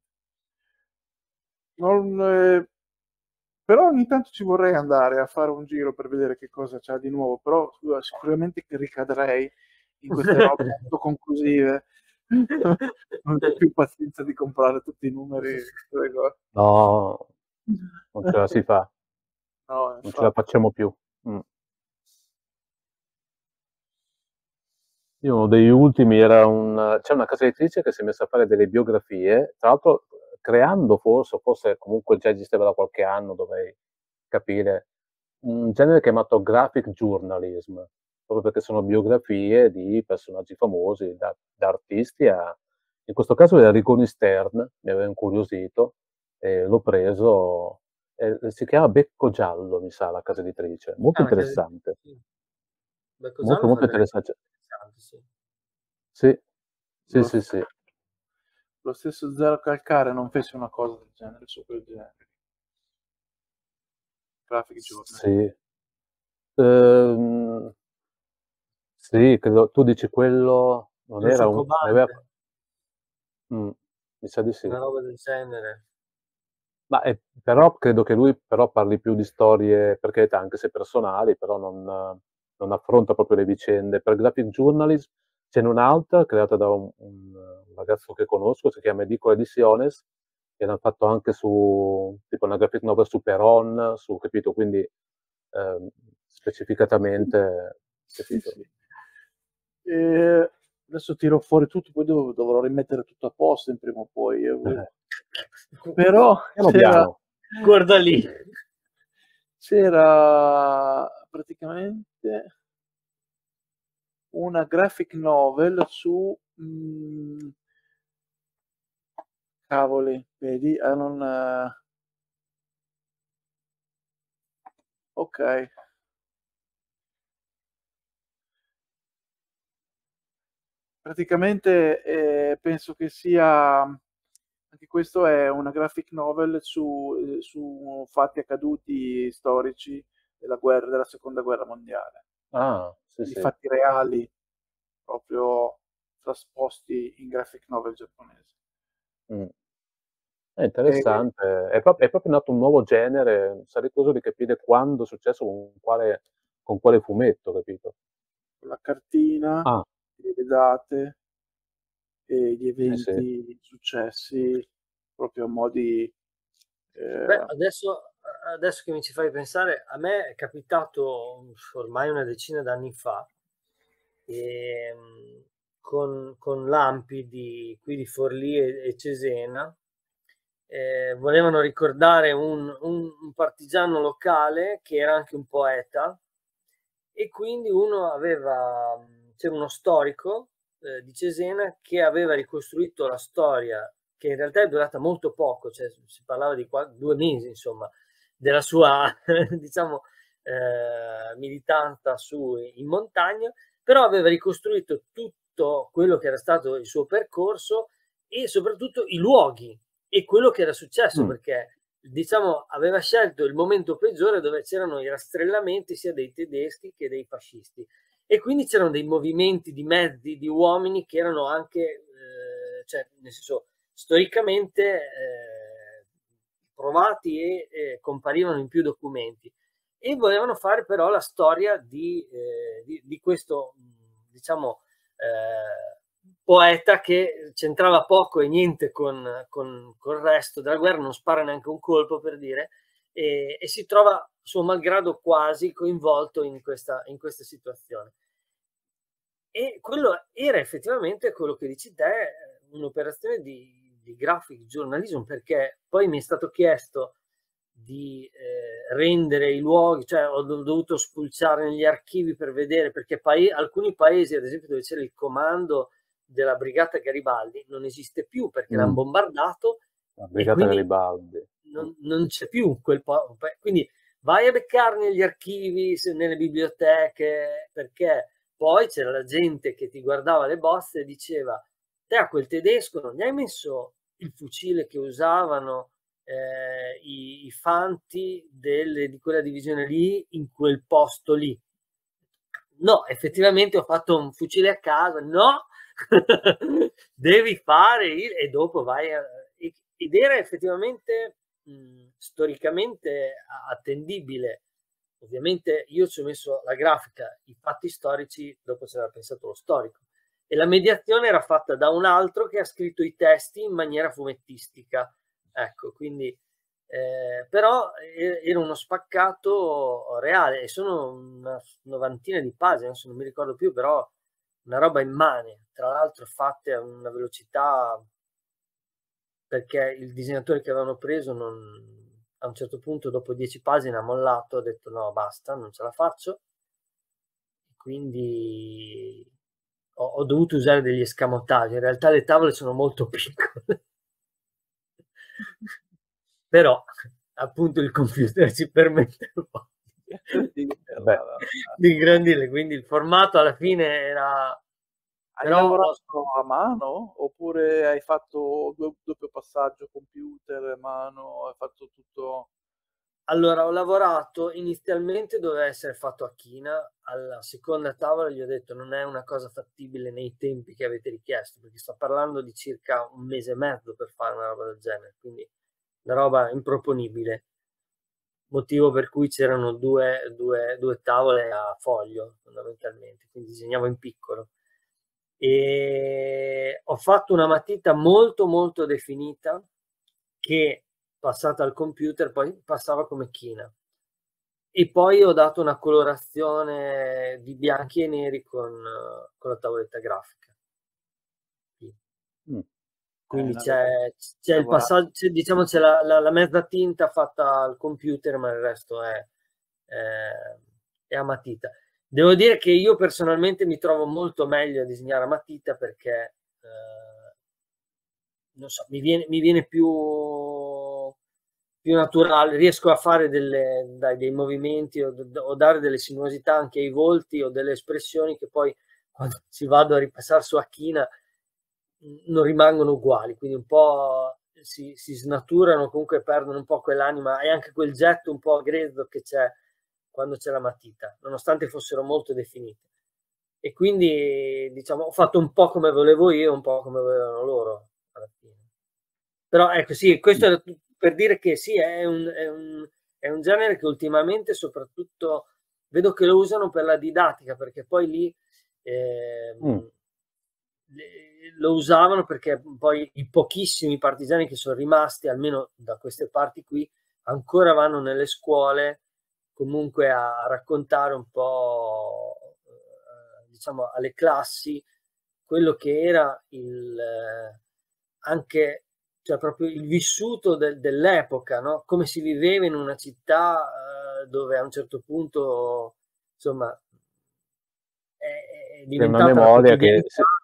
Speaker 2: Non, eh, però ogni tanto ci vorrei andare a fare un giro per vedere che cosa c'è di nuovo, però scusa, sicuramente che ricadrei in queste robe autoconclusive. Non ho più pazienza di comprare tutti i numeri.
Speaker 1: No, non ce la si fa.
Speaker 2: No,
Speaker 1: non ce la
Speaker 2: infatti.
Speaker 1: facciamo più. Mm. Io uno degli ultimi era un... c'è una casa editrice che si è messa a fare delle biografie, tra l'altro creando forse, o forse comunque già esisteva da qualche anno, dovrei capire, un genere chiamato graphic journalism, proprio perché sono biografie di personaggi famosi, da, da artisti a... In questo caso era Rigoni Stern, mi aveva incuriosito, e l'ho preso, e si chiama Becco Giallo, mi sa, la casa editrice, molto
Speaker 4: Ah, una casa di...
Speaker 1: interessante,
Speaker 4: sì. Becco
Speaker 1: molto
Speaker 4: Giallo fa
Speaker 1: molto
Speaker 4: delle cose
Speaker 1: interessante.
Speaker 4: interessanti, sì.
Speaker 1: Sì, sì,
Speaker 2: Lo,
Speaker 1: sì, sì.
Speaker 2: lo stesso Zero Calcare non fece una cosa del genere, su quel genere. Graphic Journal.
Speaker 1: Sì. Ehm, sì, credo, tu dici quello, non
Speaker 4: Quello
Speaker 1: era
Speaker 4: sul
Speaker 1: un... ne aveva-
Speaker 4: cobalt,
Speaker 1: mm, mi sa di sì.
Speaker 4: una roba del genere.
Speaker 1: Ma è- però credo che lui però parli più di storie, per carità, anche se personali, però non, non affronta proprio le vicende. Per graphic journalism ce n'è un'altra creata da un, un ragazzo che conosco, si chiama Edicola Ediciones, e l'hanno fatto anche su tipo una graphic novel su Peron, su, capito? Quindi ehm, specificatamente,
Speaker 2: Sì,
Speaker 1: capito?
Speaker 2: sì. E adesso tiro fuori tutto, poi dov- dovrò rimettere tutto a posto in prima o poi. eh,
Speaker 1: Eh,
Speaker 2: Però
Speaker 1: piano
Speaker 2: c'era,
Speaker 1: piano.
Speaker 4: Guarda lì.
Speaker 2: c'era praticamente una graphic novel su... mm, cavoli, vedi? Ah, non, eh, ok. Praticamente eh, penso che sia, anche questo è una graphic novel su, eh, su fatti accaduti storici della guerra, della seconda guerra mondiale,
Speaker 1: Ah, sì,
Speaker 2: di
Speaker 1: sì.
Speaker 2: fatti reali, proprio trasposti in graphic novel giapponese.
Speaker 1: Mm. È
Speaker 2: E
Speaker 1: interessante, è, pro- è proprio nato un nuovo genere, sarei curioso di capire quando è successo, con quale, con quale fumetto, capito?
Speaker 2: con la cartina,
Speaker 1: Ah,
Speaker 2: le date e gli
Speaker 1: sì, sì.
Speaker 2: eventi successi proprio a modi...
Speaker 4: Beh,
Speaker 2: eh,
Speaker 4: adesso, adesso che mi ci fai pensare, a me è capitato ormai una decina d'anni fa, ehm, con, con Lampi di, qui di Forlì e, e Cesena, eh, volevano ricordare un, un, un partigiano locale che era anche un poeta, e quindi uno aveva, c'era uno storico eh, di Cesena che aveva ricostruito la storia, che in realtà è durata molto poco, cioè si parlava di qua, due mesi, insomma, della sua, diciamo, eh, militanza su in montagna, però aveva ricostruito tutto quello che era stato il suo percorso e soprattutto i luoghi e quello che era successo,
Speaker 1: Mm.
Speaker 4: perché diciamo aveva scelto il momento peggiore dove c'erano i rastrellamenti sia dei tedeschi che dei fascisti, e quindi c'erano dei movimenti di mezzi, di uomini che erano anche, eh, cioè, nel senso, storicamente eh, provati e eh, comparivano in più documenti, e volevano fare però la storia di, eh, di, di questo, diciamo, eh, poeta che c'entrava poco e niente con, con, con il resto della guerra, non spara neanche un colpo, per dire, e, e si trova suo malgrado quasi coinvolto in questa, in questa situazione. E quello era effettivamente quello che dici te, un'operazione di, di graphic journalism, perché poi mi è stato chiesto di eh, rendere i luoghi, cioè ho dovuto spulciare negli archivi per vedere, perché pa- alcuni paesi, ad esempio dove c'era il comando della brigata Garibaldi, non esiste più perché l'hanno
Speaker 1: Mm.
Speaker 4: bombardato,
Speaker 1: La
Speaker 4: e
Speaker 1: Brigata
Speaker 4: quindi
Speaker 1: Garibaldi.
Speaker 4: non, non c'è più quel po'. Quindi vai a beccare negli archivi, nelle biblioteche, perché poi c'era la gente che ti guardava le bozze e diceva: te a quel tedesco non gli hai messo il fucile che usavano eh, i, i fanti delle, di quella divisione lì in quel posto lì? No, effettivamente ho fatto un fucile a casa. No, devi fare il... e dopo vai a... ed era effettivamente mh, storicamente attendibile. Ovviamente io ci ho messo la grafica, i fatti storici, dopo c'era pensato lo storico, e la mediazione era fatta da un altro che ha scritto i testi in maniera fumettistica. Ecco, quindi Eh, però e- era uno spaccato reale e sono una novantina di pagine, adesso non mi ricordo più, però una roba immane, tra l'altro fatte a una velocità, perché il disegnatore che avevano preso non, a un certo punto dopo dieci pagine ha mollato, ha detto no basta, non ce la faccio, quindi ho, ho dovuto usare degli escamotage. In realtà le tavole sono molto piccole però appunto il computer ci permette un po' di,
Speaker 1: Beh,
Speaker 4: di ingrandirle, quindi il formato alla fine era,
Speaker 2: Hai
Speaker 4: però ho-
Speaker 2: lavorato a mano oppure hai fatto do- doppio passaggio computer e mano, hai fatto tutto?
Speaker 4: allora ho lavorato inizialmente, doveva essere fatto a china, alla seconda tavola gli ho detto non è una cosa fattibile nei tempi che avete richiesto, perché sto parlando di circa un mese e mezzo per fare una roba del genere, quindi una roba improponibile, motivo per cui c'erano due, due, due tavole a foglio fondamentalmente, quindi disegnavo in piccolo. E ho fatto una matita molto molto definita che passata al computer poi passava come china, e poi ho dato una colorazione di bianchi e neri con, con la tavoletta grafica.
Speaker 1: mm.
Speaker 4: Quindi
Speaker 2: Eh,
Speaker 4: c'è, c'è il
Speaker 2: lavorato.
Speaker 4: passaggio, c'è, diciamo c'è la, la, la mezza tinta fatta al computer, ma il resto è, è, è a matita. Devo dire che io personalmente mi trovo molto meglio a disegnare a matita perché eh, non so, mi viene, mi viene più, più naturale, riesco a fare delle, dai, dei movimenti o, o dare delle sinuosità anche ai volti o delle espressioni che poi quando ci vado a ripassare su a china non rimangono uguali, quindi un po' si, si snaturano, comunque perdono un po' quell'anima e anche quel getto un po' grezzo che c'è quando c'è la matita, nonostante fossero molto definite. E quindi diciamo ho fatto un po' come volevo io, un po' come volevano loro alla fine. Però ecco sì, questo è per dire che sì, è un, è un, è un genere che ultimamente soprattutto vedo che lo usano per la didattica, perché poi lì
Speaker 1: Mm.
Speaker 4: ehm, lo usavano perché poi i pochissimi partigiani che sono rimasti, almeno da queste parti qui, ancora vanno nelle scuole comunque a raccontare un po', eh, diciamo, alle classi quello che era il, eh, anche, cioè proprio il vissuto del, dell'epoca, no? Come si viveva in una città eh, dove a un certo punto, insomma, è, è
Speaker 1: È una
Speaker 4: diventata la
Speaker 1: memoria che
Speaker 4: quotidianità.
Speaker 1: si-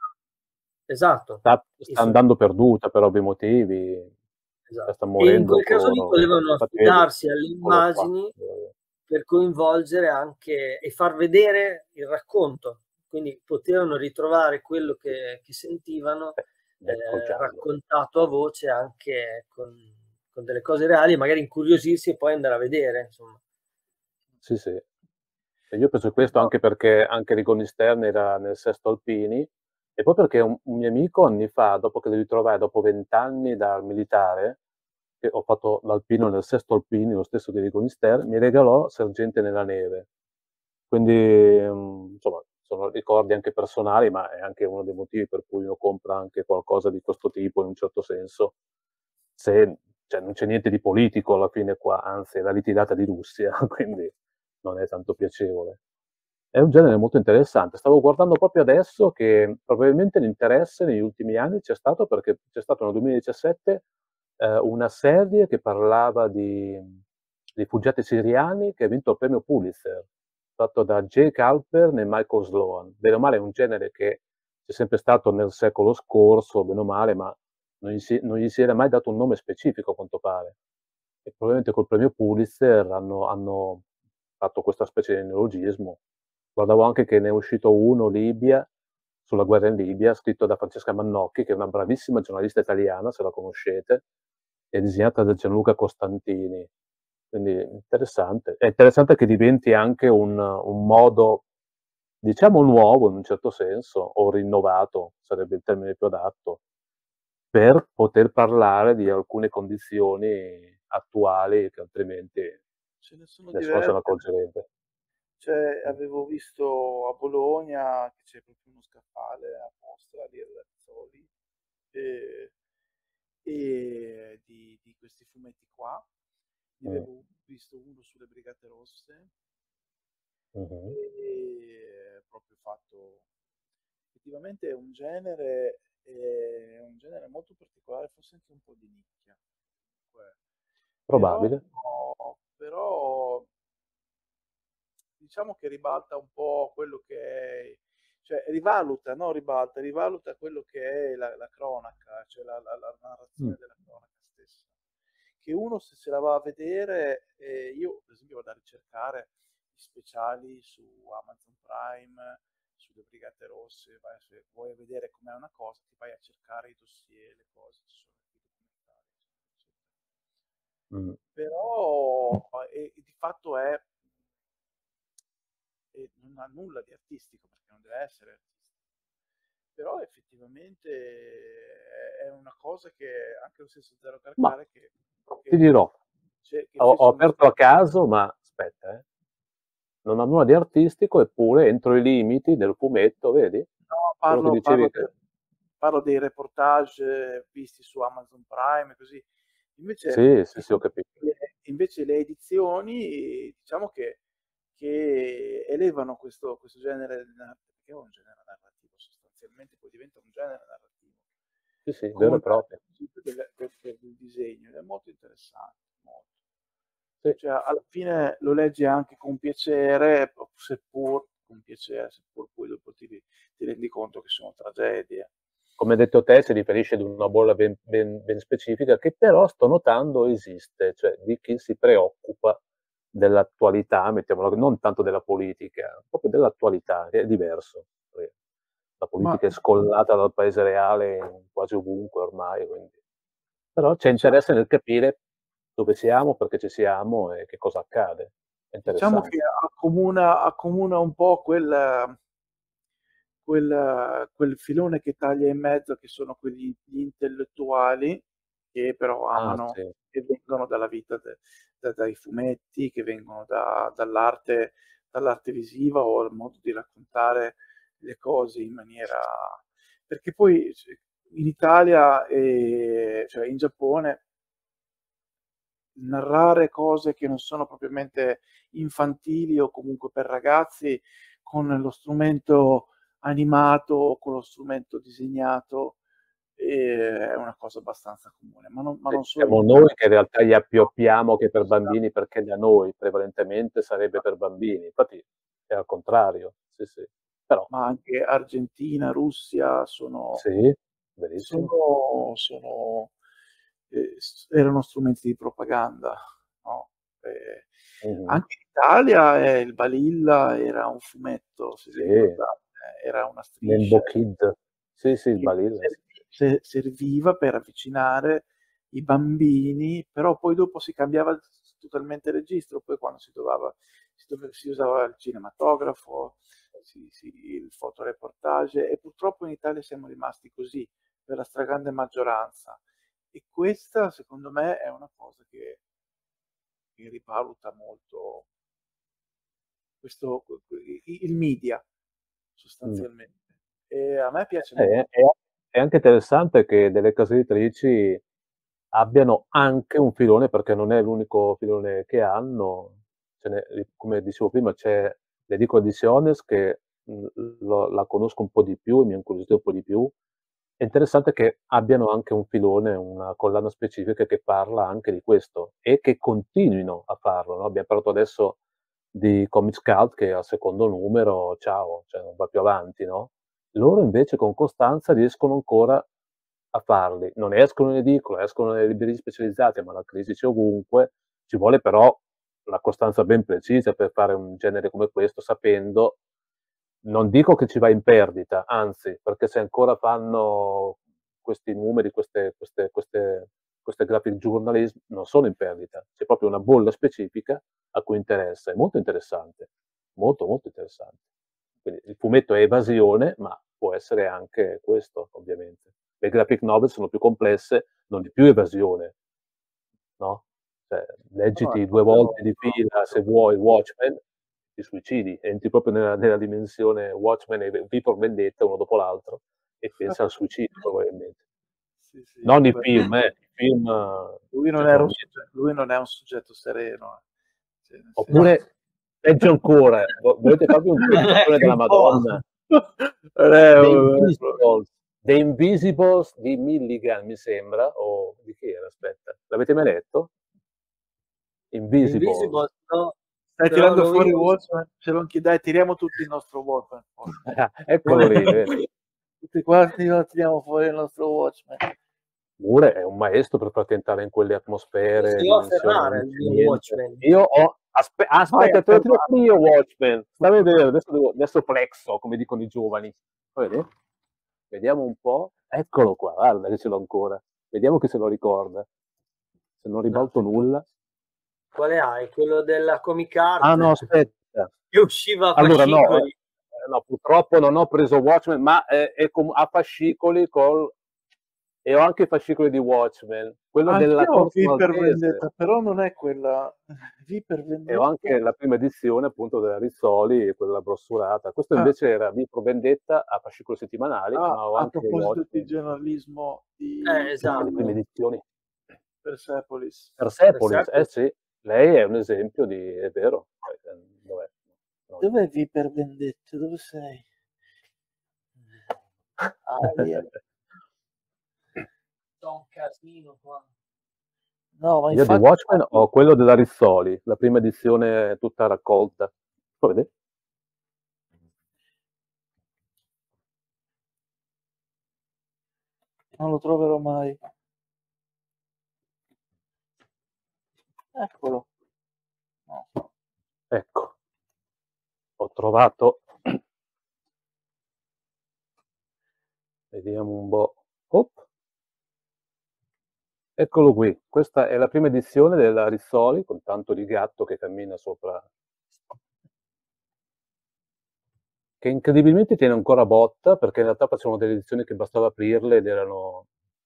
Speaker 4: Esatto.
Speaker 1: sta,
Speaker 4: E
Speaker 1: sta
Speaker 4: so-
Speaker 1: andando perduta per ovvi motivi, cioè, sta
Speaker 4: esatto. E in
Speaker 1: morendo
Speaker 4: quel caso
Speaker 1: con,
Speaker 4: lì volevano
Speaker 1: infatti vedi,
Speaker 4: affidarsi alle
Speaker 1: eccolo qua.
Speaker 4: immagini per coinvolgere anche e far vedere il racconto, quindi potevano ritrovare quello che, che sentivano
Speaker 1: Eh, becco
Speaker 4: eh,
Speaker 1: giallo.
Speaker 4: raccontato a voce anche con, con delle cose reali, magari incuriosirsi e poi andare a vedere, insomma.
Speaker 1: Sì, sì. E io penso questo
Speaker 2: No,
Speaker 1: anche perché anche Rigoni Stern era nel Sesto Alpini e poi perché un, un mio amico anni fa, dopo che lo ritrovai dopo vent'anni dal militare, che ho fatto l'alpino nel Sesto Alpini, lo stesso di Rigoni Stern, mi regalò Sergente nella neve. Quindi, mm, insomma, sono ricordi anche personali, ma è anche uno dei motivi per cui uno compra anche qualcosa di questo tipo in un certo senso. Se, cioè, non c'è niente di politico alla fine qua, anzi è la ritirata di Russia, quindi non è tanto piacevole. È un genere molto interessante. Stavo guardando proprio adesso che probabilmente l'interesse negli ultimi anni c'è stato perché c'è stato nel duemiladiciassette eh, una serie che parlava di rifugiati siriani che ha vinto il premio Pulitzer, fatto da Jake Halpern e Michael Sloan. Bene o male è un genere che c'è sempre stato nel secolo scorso, bene o male, ma non gli si, non gli si era mai dato un nome specifico a quanto pare. E probabilmente col premio Pulitzer hanno, hanno fatto questa specie di neologismo. Guardavo anche che ne è uscito uno, Libia, sulla guerra in Libia, scritto da Francesca Mannocchi, che è una bravissima giornalista italiana, se la conoscete, e disegnata da Gianluca Costantini. Quindi interessante. È interessante che diventi anche un, un modo, diciamo, nuovo in un certo senso, o rinnovato, sarebbe il termine più adatto, per poter parlare di alcune condizioni attuali che altrimenti
Speaker 2: ce ne sono
Speaker 1: nessuno se ne
Speaker 2: diverse.
Speaker 1: accorgerebbe.
Speaker 2: Cioè, avevo visto a Bologna che c'è proprio uno scaffale a mostra di Razzoli e, e di, di questi fumetti qua. ne avevo visto uno sulle Brigate Rosse,
Speaker 1: Mhm.
Speaker 2: e proprio fatto, effettivamente è un genere, è un genere molto particolare, forse anche un po' di nicchia. Comunque, Però,
Speaker 1: Probabile.
Speaker 2: però diciamo che ribalta un po' quello che è, cioè rivaluta, no, ribalta, rivaluta quello che è la, la cronaca, cioè la, la- la
Speaker 1: Mm.
Speaker 2: narrazione della cronaca stessa. Che uno se se la va a vedere, eh, io per esempio vado a ricercare gli speciali su Amazon Prime, sulle Brigate Rosse, vai, se vuoi vedere com'è una cosa, ti vai a cercare i dossier, le cose, ci sono anche i documentari, eccetera, eccetera.
Speaker 1: Mm.
Speaker 2: Però eh, di fatto è, e non ha nulla di artistico perché non deve essere artistico, però effettivamente è una cosa che anche lo stesso Zero
Speaker 1: Ma
Speaker 2: Calcare che,
Speaker 1: ti
Speaker 2: che,
Speaker 1: dirò,
Speaker 2: che
Speaker 1: ho, ho
Speaker 2: fece uno
Speaker 1: aperto a caso, ma aspetta, eh. Non ha nulla di artistico, eppure entro i limiti del fumetto, vedi?
Speaker 2: no,
Speaker 1: Quello che
Speaker 2: parlo, parlo,
Speaker 1: dicevi che...
Speaker 2: de- parlo dei reportage visti su Amazon Prime e così. Invece,
Speaker 1: Sì, sì, sì, ho capito.
Speaker 2: le- invece le edizioni, diciamo che, che elevano questo, questo genere, nar- perché è un genere narrativo sostanzialmente, poi diventa un genere narrativo,
Speaker 1: Sì, sì, vero
Speaker 2: con
Speaker 1: e proprio.
Speaker 2: del, del- del disegno, ed è molto interessante, molto.
Speaker 1: Sì.
Speaker 2: Cioè, alla fine lo leggi anche con piacere, seppur con piacere, seppur poi dopo ti, ti rendi conto che sono tragedie.
Speaker 1: Come hai detto te, si riferisce ad una bolla ben, ben- ben specifica che però sto notando esiste, cioè di chi si preoccupa dell'attualità, mettiamola, non tanto della politica, proprio dell'attualità, che è diverso. La
Speaker 2: Ma
Speaker 1: politica è scollata dal paese reale quasi ovunque ormai, quindi. Però c'è
Speaker 2: diciamo,
Speaker 1: interesse nel capire dove siamo, perché ci siamo e che cosa accade. È
Speaker 2: diciamo che
Speaker 1: interessante.
Speaker 2: accomuna, accomuna un po' quel, quel, quel filone che taglia in mezzo, che sono quegli gli intellettuali che però
Speaker 1: Ah,
Speaker 2: amano,
Speaker 1: sì.
Speaker 2: che vengono dalla vita, de- da- dai fumetti, che vengono da- dall'arte, dall'arte visiva o dal modo di raccontare le cose in maniera... Perché poi cioè, in Italia e cioè in Giappone narrare cose che non sono propriamente infantili o comunque per ragazzi con lo strumento animato o con lo strumento disegnato eh, è una cosa abbastanza comune, ma non, ma
Speaker 1: Sì,
Speaker 2: non solo in
Speaker 1: siamo
Speaker 2: Italia,
Speaker 1: noi che in realtà gli
Speaker 2: no,
Speaker 1: appioppiamo che per bambini, perché da noi prevalentemente sarebbe per bambini. Infatti è al contrario, sì, sì. Però,
Speaker 2: ma anche Argentina, Russia sono,
Speaker 1: sì, verissimo.
Speaker 2: sono, sono, eh, s- erano strumenti di propaganda, no? Eh,
Speaker 1: Mhm.
Speaker 2: anche in Italia eh, il Balilla era un fumetto, se vi
Speaker 1: Sì,
Speaker 2: ricordate, era una
Speaker 1: Nembo
Speaker 2: striscia
Speaker 1: Kid. Sì, sì, il
Speaker 2: che
Speaker 1: Balilla.
Speaker 2: servi- se- serviva per avvicinare i bambini, però poi dopo si cambiava totalmente registro, poi quando si doveva, si, dove- si usava il cinematografo, si- si- il fotoreportage e purtroppo in Italia siamo rimasti così per la stragrande maggioranza e questa secondo me è una cosa che, che rivaluta molto questo, il media
Speaker 1: Mm.
Speaker 2: sostanzialmente. E a me piace
Speaker 1: È,
Speaker 2: molto.
Speaker 1: è- è anche interessante che delle case editrici abbiano anche un filone, perché non è l'unico filone che hanno. Ce n'è- come dicevo prima, c'è l'Edico Ediciones che mh, lo- la conosco un po' di più e mi ha incuriosito un po' di più. È interessante che abbiano anche un filone, una collana specifica che parla anche di questo e che continuino a farlo, no? Abbiamo parlato adesso di Comics Cult che al secondo numero, ciao, cioè non va più avanti, no? Loro invece con costanza riescono ancora a farli. Non escono in edicola, escono nelle librerie specializzate, ma la crisi c'è ovunque. Ci vuole però la costanza ben precisa per fare un genere come questo, sapendo, non dico che ci va in perdita, anzi, perché se ancora fanno questi numeri, queste, queste, queste, queste graphic journalism, non sono in perdita. C'è proprio una bolla specifica a cui interessa. È molto interessante, molto, molto interessante. Quindi il fumetto è evasione, ma può essere anche questo, ovviamente. Le graphic novel sono più complesse, non è più evasione, no? Cioè,
Speaker 2: No, è
Speaker 1: leggiti due
Speaker 2: proprio,
Speaker 1: volte di fila, se vuoi, Watchmen, ti suicidi, entri proprio nella, nella dimensione Watchmen e V for Vendetta, uno dopo l'altro, e pensa al suicidio, probabilmente.
Speaker 2: sì, sì,
Speaker 1: Non i
Speaker 2: beh,
Speaker 1: film, eh, i film...
Speaker 2: Lui non,
Speaker 1: cioè,
Speaker 2: era un
Speaker 1: non-
Speaker 2: soggetto, lui non è un soggetto sereno. eh. Cioè, nel senso-
Speaker 1: Oppure, peggio ancora, vo- volete farvi un tradizione della Madonna?
Speaker 2: Non è
Speaker 1: The
Speaker 2: un-
Speaker 1: Invisibles, The Invisibles di Milligan, mi sembra, o di chi era? Aspetta, l'avete mai letto? Invisibles.
Speaker 4: Invisible, no,
Speaker 2: Stai
Speaker 4: però
Speaker 2: tirando
Speaker 4: l'ho
Speaker 2: fuori
Speaker 4: visto.
Speaker 2: Watchmen? Ce lo chi- dai, tiriamo tutti il nostro Watchmen. fuori.
Speaker 1: Eccolo lì, vedi?
Speaker 2: Tutti quanti lo tiriamo fuori il nostro Watchmen.
Speaker 1: Mure è un maestro per far tentare in quelle atmosfere,
Speaker 4: Si deve
Speaker 1: dimensioni,
Speaker 4: afferrare
Speaker 1: non
Speaker 4: il
Speaker 1: c'è
Speaker 4: mio
Speaker 1: niente.
Speaker 4: Watchmen.
Speaker 1: Io ho... Aspe- aspetta,
Speaker 2: Vai
Speaker 1: te lo
Speaker 2: a
Speaker 1: tiro
Speaker 2: fermare.
Speaker 1: io Watchmen. Sta a vedere, adesso, devo- adesso flexo, come dicono i giovani. Vedi? Vediamo un po'. Eccolo qua, guarda che ce l'ho ancora. Vediamo che se lo ricorda. Se non ribalto nulla.
Speaker 4: Quale hai? Quello della Comic Art?
Speaker 1: Ah no, aspetta.
Speaker 4: Che usciva a
Speaker 1: Allora no,
Speaker 4: fascicoli.
Speaker 1: eh, no, purtroppo non ho preso Watchmen, ma è, è com- a fascicoli col... e ho anche i fascicoli di Watchmen. Quello della
Speaker 2: Anch'io ho
Speaker 1: Corte
Speaker 2: V per
Speaker 1: Maltese.
Speaker 2: Vendetta, però non è quella. V per
Speaker 1: E ho
Speaker 2: Vendetta.
Speaker 1: anche la prima edizione appunto della Rizzoli, quella brossurata. Questo
Speaker 2: Ah.
Speaker 1: invece era V per Vendetta a fascicoli settimanali,
Speaker 2: Ah,
Speaker 1: ma ho
Speaker 2: a
Speaker 1: anche
Speaker 2: proposito di
Speaker 1: Watchmen,
Speaker 2: giornalismo di
Speaker 4: Eh, esatto.
Speaker 1: le prime edizioni.
Speaker 2: Persepolis.
Speaker 1: Persepolis,
Speaker 4: Persepolis.
Speaker 1: eh sì, lei è un esempio di... è vero. Eh, dov'è? No.
Speaker 2: Dov'è V per Vendetta? Dove sei? Ah, via.
Speaker 4: C'è un casino qua.
Speaker 2: No, ma
Speaker 1: Io di
Speaker 2: infatti
Speaker 1: Watchmen ho quello della Rizzoli, la prima edizione tutta raccolta. Poi vedete?
Speaker 2: non lo troverò mai. Eccolo. No.
Speaker 1: Ecco, ho trovato. Vediamo un po'. Op. Eccolo qui, questa è la prima edizione della Rizzoli, con tanto di gatto che cammina sopra, che incredibilmente tiene ancora botta, perché in realtà facevano delle edizioni che bastava aprirle ed erano...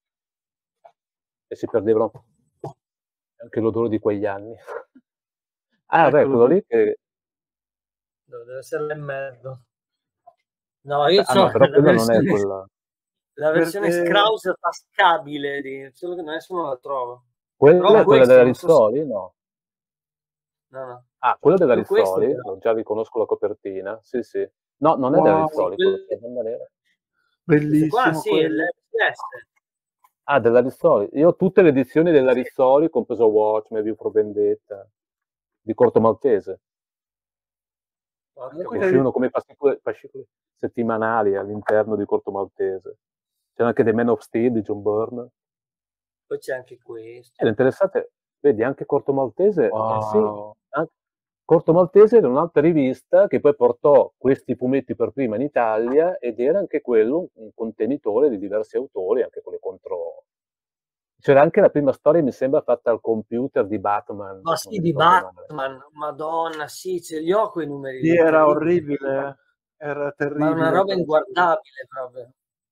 Speaker 1: e si perdevano anche l'odore di quegli anni. Ah, beh,
Speaker 2: Eccolo
Speaker 1: quello
Speaker 2: qui.
Speaker 1: lì che...
Speaker 4: No, deve essere l'Emmerdo. No, io
Speaker 1: Ah
Speaker 4: so
Speaker 1: no, però
Speaker 4: la
Speaker 1: quella non è
Speaker 4: versione,
Speaker 1: quella...
Speaker 4: la versione
Speaker 2: Perché-
Speaker 4: Scrauser tascabile, di, solo che nessuno la trova.
Speaker 1: Quella
Speaker 4: Però
Speaker 1: è quella
Speaker 4: questo,
Speaker 1: della
Speaker 4: non so se-
Speaker 1: Rizzoli? No.
Speaker 4: No, no.
Speaker 1: Ah, quella della
Speaker 4: Io questo
Speaker 1: Rizzoli,
Speaker 4: però.
Speaker 1: già riconosco la copertina, sì sì. No, non è
Speaker 2: Wow.
Speaker 1: della Rizzoli,
Speaker 4: Sì,
Speaker 1: quella
Speaker 4: quel-
Speaker 1: della banda nera.
Speaker 4: Questo qua
Speaker 2: Bellissimo
Speaker 4: sì, è
Speaker 2: quello.
Speaker 4: l'R S.
Speaker 1: Ah, della Rizzoli. Io ho tutte le edizioni della Rizzoli, compreso Watchmen, V for Vendetta, di Corto Maltese.
Speaker 4: Porca
Speaker 2: Poi
Speaker 4: miseria.
Speaker 1: Uscivano come fascicoli, fascicoli settimanali all'interno di Corto Maltese. C'era anche The Man of Steel di John Byrne.
Speaker 4: Poi c'è anche questo.
Speaker 1: Era interessante, vedi, anche Corto Maltese, eh sì,
Speaker 2: Wow.
Speaker 1: anche- Corto Maltese era un'altra rivista che poi portò questi fumetti per prima in Italia ed era anche quello un contenitore di diversi autori, anche con le contro... C'era anche la prima storia, mi sembra, fatta al computer di Batman.
Speaker 4: Ma
Speaker 1: non
Speaker 4: sì,
Speaker 1: mi
Speaker 4: di
Speaker 1: ricordo male.
Speaker 4: Batman, Madonna, sì, ce li ho quei numeri
Speaker 2: Sì,
Speaker 4: lì,
Speaker 2: era
Speaker 4: terribili.
Speaker 2: orribile. Era
Speaker 4: Ma è
Speaker 2: terribile.
Speaker 4: una roba inguardabile proprio.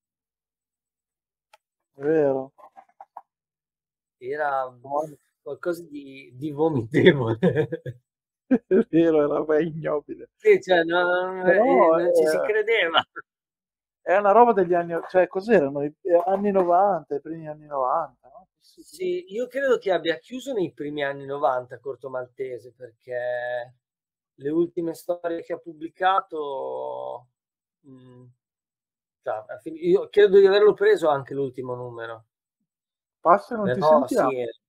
Speaker 2: È vero.
Speaker 4: Era qualcosa di, di vomitevole.
Speaker 2: È vero, era roba ignobile.
Speaker 4: Sì, cioè, non,
Speaker 2: Però,
Speaker 4: eh, non ci si
Speaker 2: eh,
Speaker 4: credeva.
Speaker 2: È una roba degli anni, cioè cos'erano? I anni novanta, i primi anni novanta, no? Sì, sì.
Speaker 4: Sì, io credo che abbia chiuso nei primi anni novanta Corto Maltese, perché le ultime storie che ha pubblicato, mh, cioè, a fin- io credo di averlo preso anche l'ultimo numero.
Speaker 2: Passa, non ti
Speaker 4: Però
Speaker 2: sentiamo.
Speaker 4: sì, eh.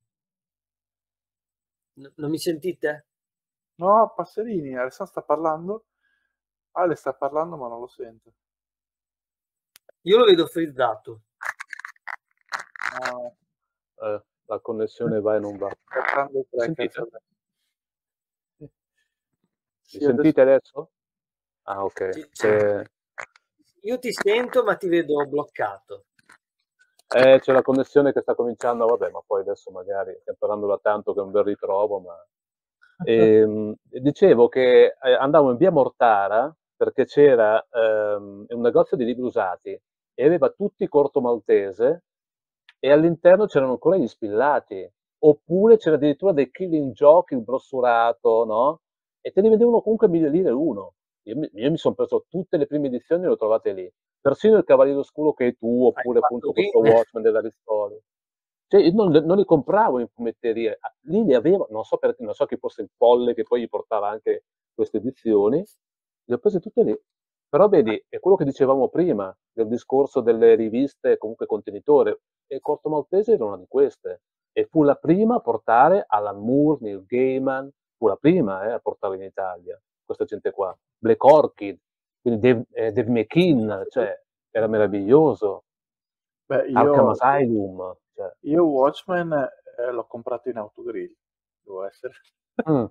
Speaker 4: N- non mi sentite?
Speaker 2: No, Passerini, Alessandro sta parlando. Ale sta parlando ma non lo sento.
Speaker 4: Io lo vedo frizzato.
Speaker 2: No,
Speaker 1: Eh, la connessione va e non va.
Speaker 2: sta entrando il tracker.
Speaker 1: Sentite?
Speaker 2: Sì.
Speaker 1: Mi
Speaker 2: Sì,
Speaker 1: sentite adesso? Ah, ok.
Speaker 4: Sì, sì.
Speaker 1: C'è
Speaker 4: Io ti sento, ma ti vedo bloccato.
Speaker 1: eh, c'è la connessione che sta cominciando, vabbè, ma poi adesso magari stiamo parlando da tanto che è un bel ritrovo, ma... Ehm, dicevo che eh, andavo in via Mortara perché c'era ehm, un negozio di libri usati e aveva tutti Corto Maltese e all'interno c'erano ancora gli spillati, oppure c'era addirittura dei Killing Joke, il brossurato, no? E te ne vendevano comunque mille lire l'uno. Io mi, io mi sono preso tutte le prime edizioni e le ho trovate lì. Persino il Cavaliere Oscuro che hai tu, oppure
Speaker 4: fatto
Speaker 1: appunto questo
Speaker 4: bene.
Speaker 1: Watchmen della Ristori. Cioè, io non, non li compravo in fumetteria, lì li avevo, non so perché, non so chi fosse il folle che poi gli portava anche queste edizioni, le ho prese tutte lì. Però vedi, è quello che dicevamo prima, del discorso delle riviste comunque contenitore, e Corto Maltese era una di queste, e fu la prima a portare Alan Moore, Neil Gaiman, fu la prima eh, a portarla in Italia, questa gente qua. Black Orchid, quindi Dave, eh, Dave McKean, cioè, era meraviglioso.
Speaker 2: Beh,
Speaker 1: Arkham
Speaker 2: io,
Speaker 1: Asylum, cioè.
Speaker 2: io Watchmen eh, l'ho comprato in autogrill, devo essere.
Speaker 1: Mm.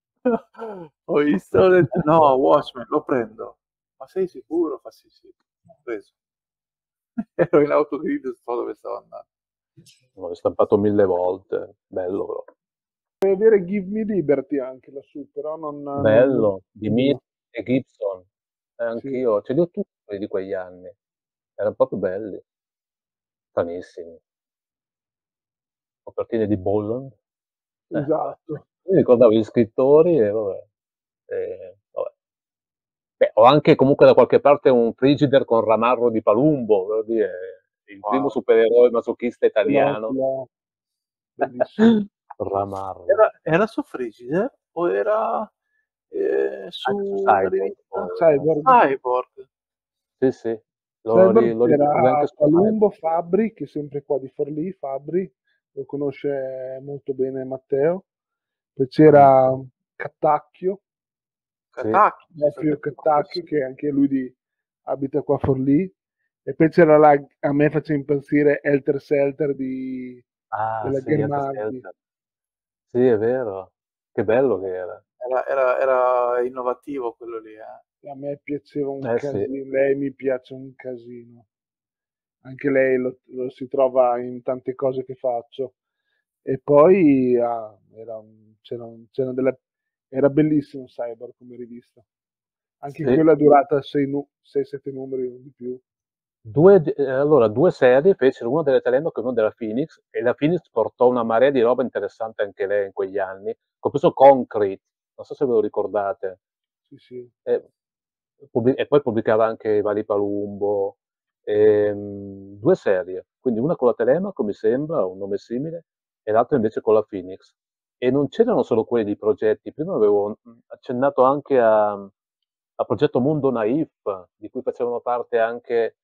Speaker 2: Ho visto, ho detto, no, Watchmen, lo prendo. Ma sei sicuro? Fa sì, sì, l'ho preso. Ero in autogrill, non so dove stavo andando.
Speaker 1: L'ho stampato mille volte, bello però.
Speaker 3: Puoi avere Give Me Liberty anche lassù, però non... non-
Speaker 1: Bello, di
Speaker 3: non-
Speaker 1: Meat e Gibson. Eh,
Speaker 3: sì.
Speaker 1: anch'io, ce li ho tutti quelli di quegli anni. Erano proprio belli, fanissimi. Copertine di Bolland. Eh, vabbè.
Speaker 3: Esatto.
Speaker 1: Mi ricordavo gli scrittori e vabbè. E, vabbè. Beh, ho anche comunque da qualche parte un Frigider con Ramarro di Palumbo, voglio dire, il primo
Speaker 2: Wow.
Speaker 1: supereroe masochista
Speaker 3: Ce l'ho, ce
Speaker 1: italiano.
Speaker 3: l'ho. Bellissimo.
Speaker 1: Ramarro.
Speaker 2: Era, era su Frigider o era eh,
Speaker 1: Anche su
Speaker 2: su una
Speaker 1: Cyborg,
Speaker 2: rivista?
Speaker 1: poi.
Speaker 3: Cyborg.
Speaker 2: Cyborg.
Speaker 1: Sì, sì, lo,
Speaker 3: Cyborg
Speaker 1: ri- lo ritrovi anche
Speaker 3: era
Speaker 1: su
Speaker 3: Palumbo,
Speaker 1: Cyborg.
Speaker 3: Fabbri, che è sempre qua di Forlì, Fabbri, lo conosce molto bene Matteo. Poi
Speaker 1: Mm.
Speaker 3: c'era Cattacchio,
Speaker 1: Sì.
Speaker 2: Catacchi.
Speaker 3: Nefrio Cattacchio, che anche lui di, abita qua a Forlì. E poi c'era la, a me faceva impazzire Helter Skelter di,
Speaker 1: Ah,
Speaker 3: della
Speaker 1: sì, Helter
Speaker 3: Germandi.
Speaker 1: Skelter. Sì, è vero. Che bello che era.
Speaker 2: Era, era- era innovativo quello lì, eh.
Speaker 3: A me piaceva un
Speaker 1: Eh sì.
Speaker 3: casino, lei mi piace un casino. Anche lei lo, lo si trova in tante cose che faccio. E poi ah, era, un- c'era, un- c'era delle, era bellissimo Cyber come rivista. Anche
Speaker 1: Sì.
Speaker 3: quella è durata sei sette numeri, non di più.
Speaker 1: Due, eh, allora, due serie fecero, una della Telemaco e una della Phoenix, e la Phoenix portò una marea di roba interessante anche lei in quegli anni, compreso Concrete, non so se ve lo ricordate.
Speaker 3: Sì, sì.
Speaker 1: E, pubblic- e poi pubblicava anche i vari Palumbo, ehm, due serie, quindi una con la Telemaco mi sembra, un nome simile, e l'altra invece con la Phoenix. E non c'erano solo quelli di progetti, prima avevo mm, accennato anche a, a Progetto Mondo Naif, di cui facevano parte anche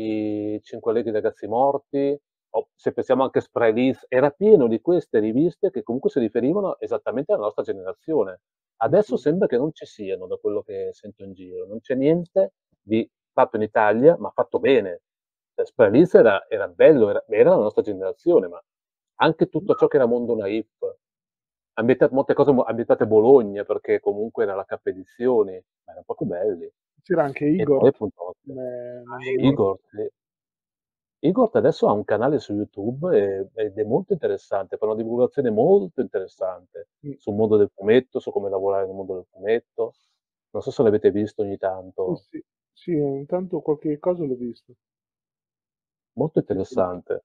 Speaker 1: i Cinque Leghi Ragazzi Morti, o se pensiamo anche a Sprelis, era pieno di queste riviste che comunque si riferivano esattamente alla nostra generazione. Adesso
Speaker 3: Sì.
Speaker 1: sembra che non ci siano, da quello che sento in giro, non c'è niente di fatto in Italia, ma fatto bene. Cioè, Sprelis era, era bello, era, era la nostra generazione, ma anche tutto ciò che era Mondo Naif, ambientate, molte cose mo- ambientate a Bologna, perché comunque era la K Edizioni, ma erano proprio belli.
Speaker 3: C'era anche
Speaker 1: E poi
Speaker 3: Igor,
Speaker 1: appunto
Speaker 3: come
Speaker 2: Ah,
Speaker 3: Mondo
Speaker 2: Igor.
Speaker 3: Nero.
Speaker 1: Igor, sì. Igor adesso ha un canale su YouTube e- ed è molto interessante, fa una divulgazione molto interessante
Speaker 3: Mm.
Speaker 1: sul mondo del fumetto, su come lavorare nel mondo del fumetto. Non so se l'avete visto ogni
Speaker 3: Sì,
Speaker 1: tanto,
Speaker 3: sì, sì, intanto qualche cosa l'ho visto.
Speaker 1: molto
Speaker 3: Sì, sì.
Speaker 1: interessante.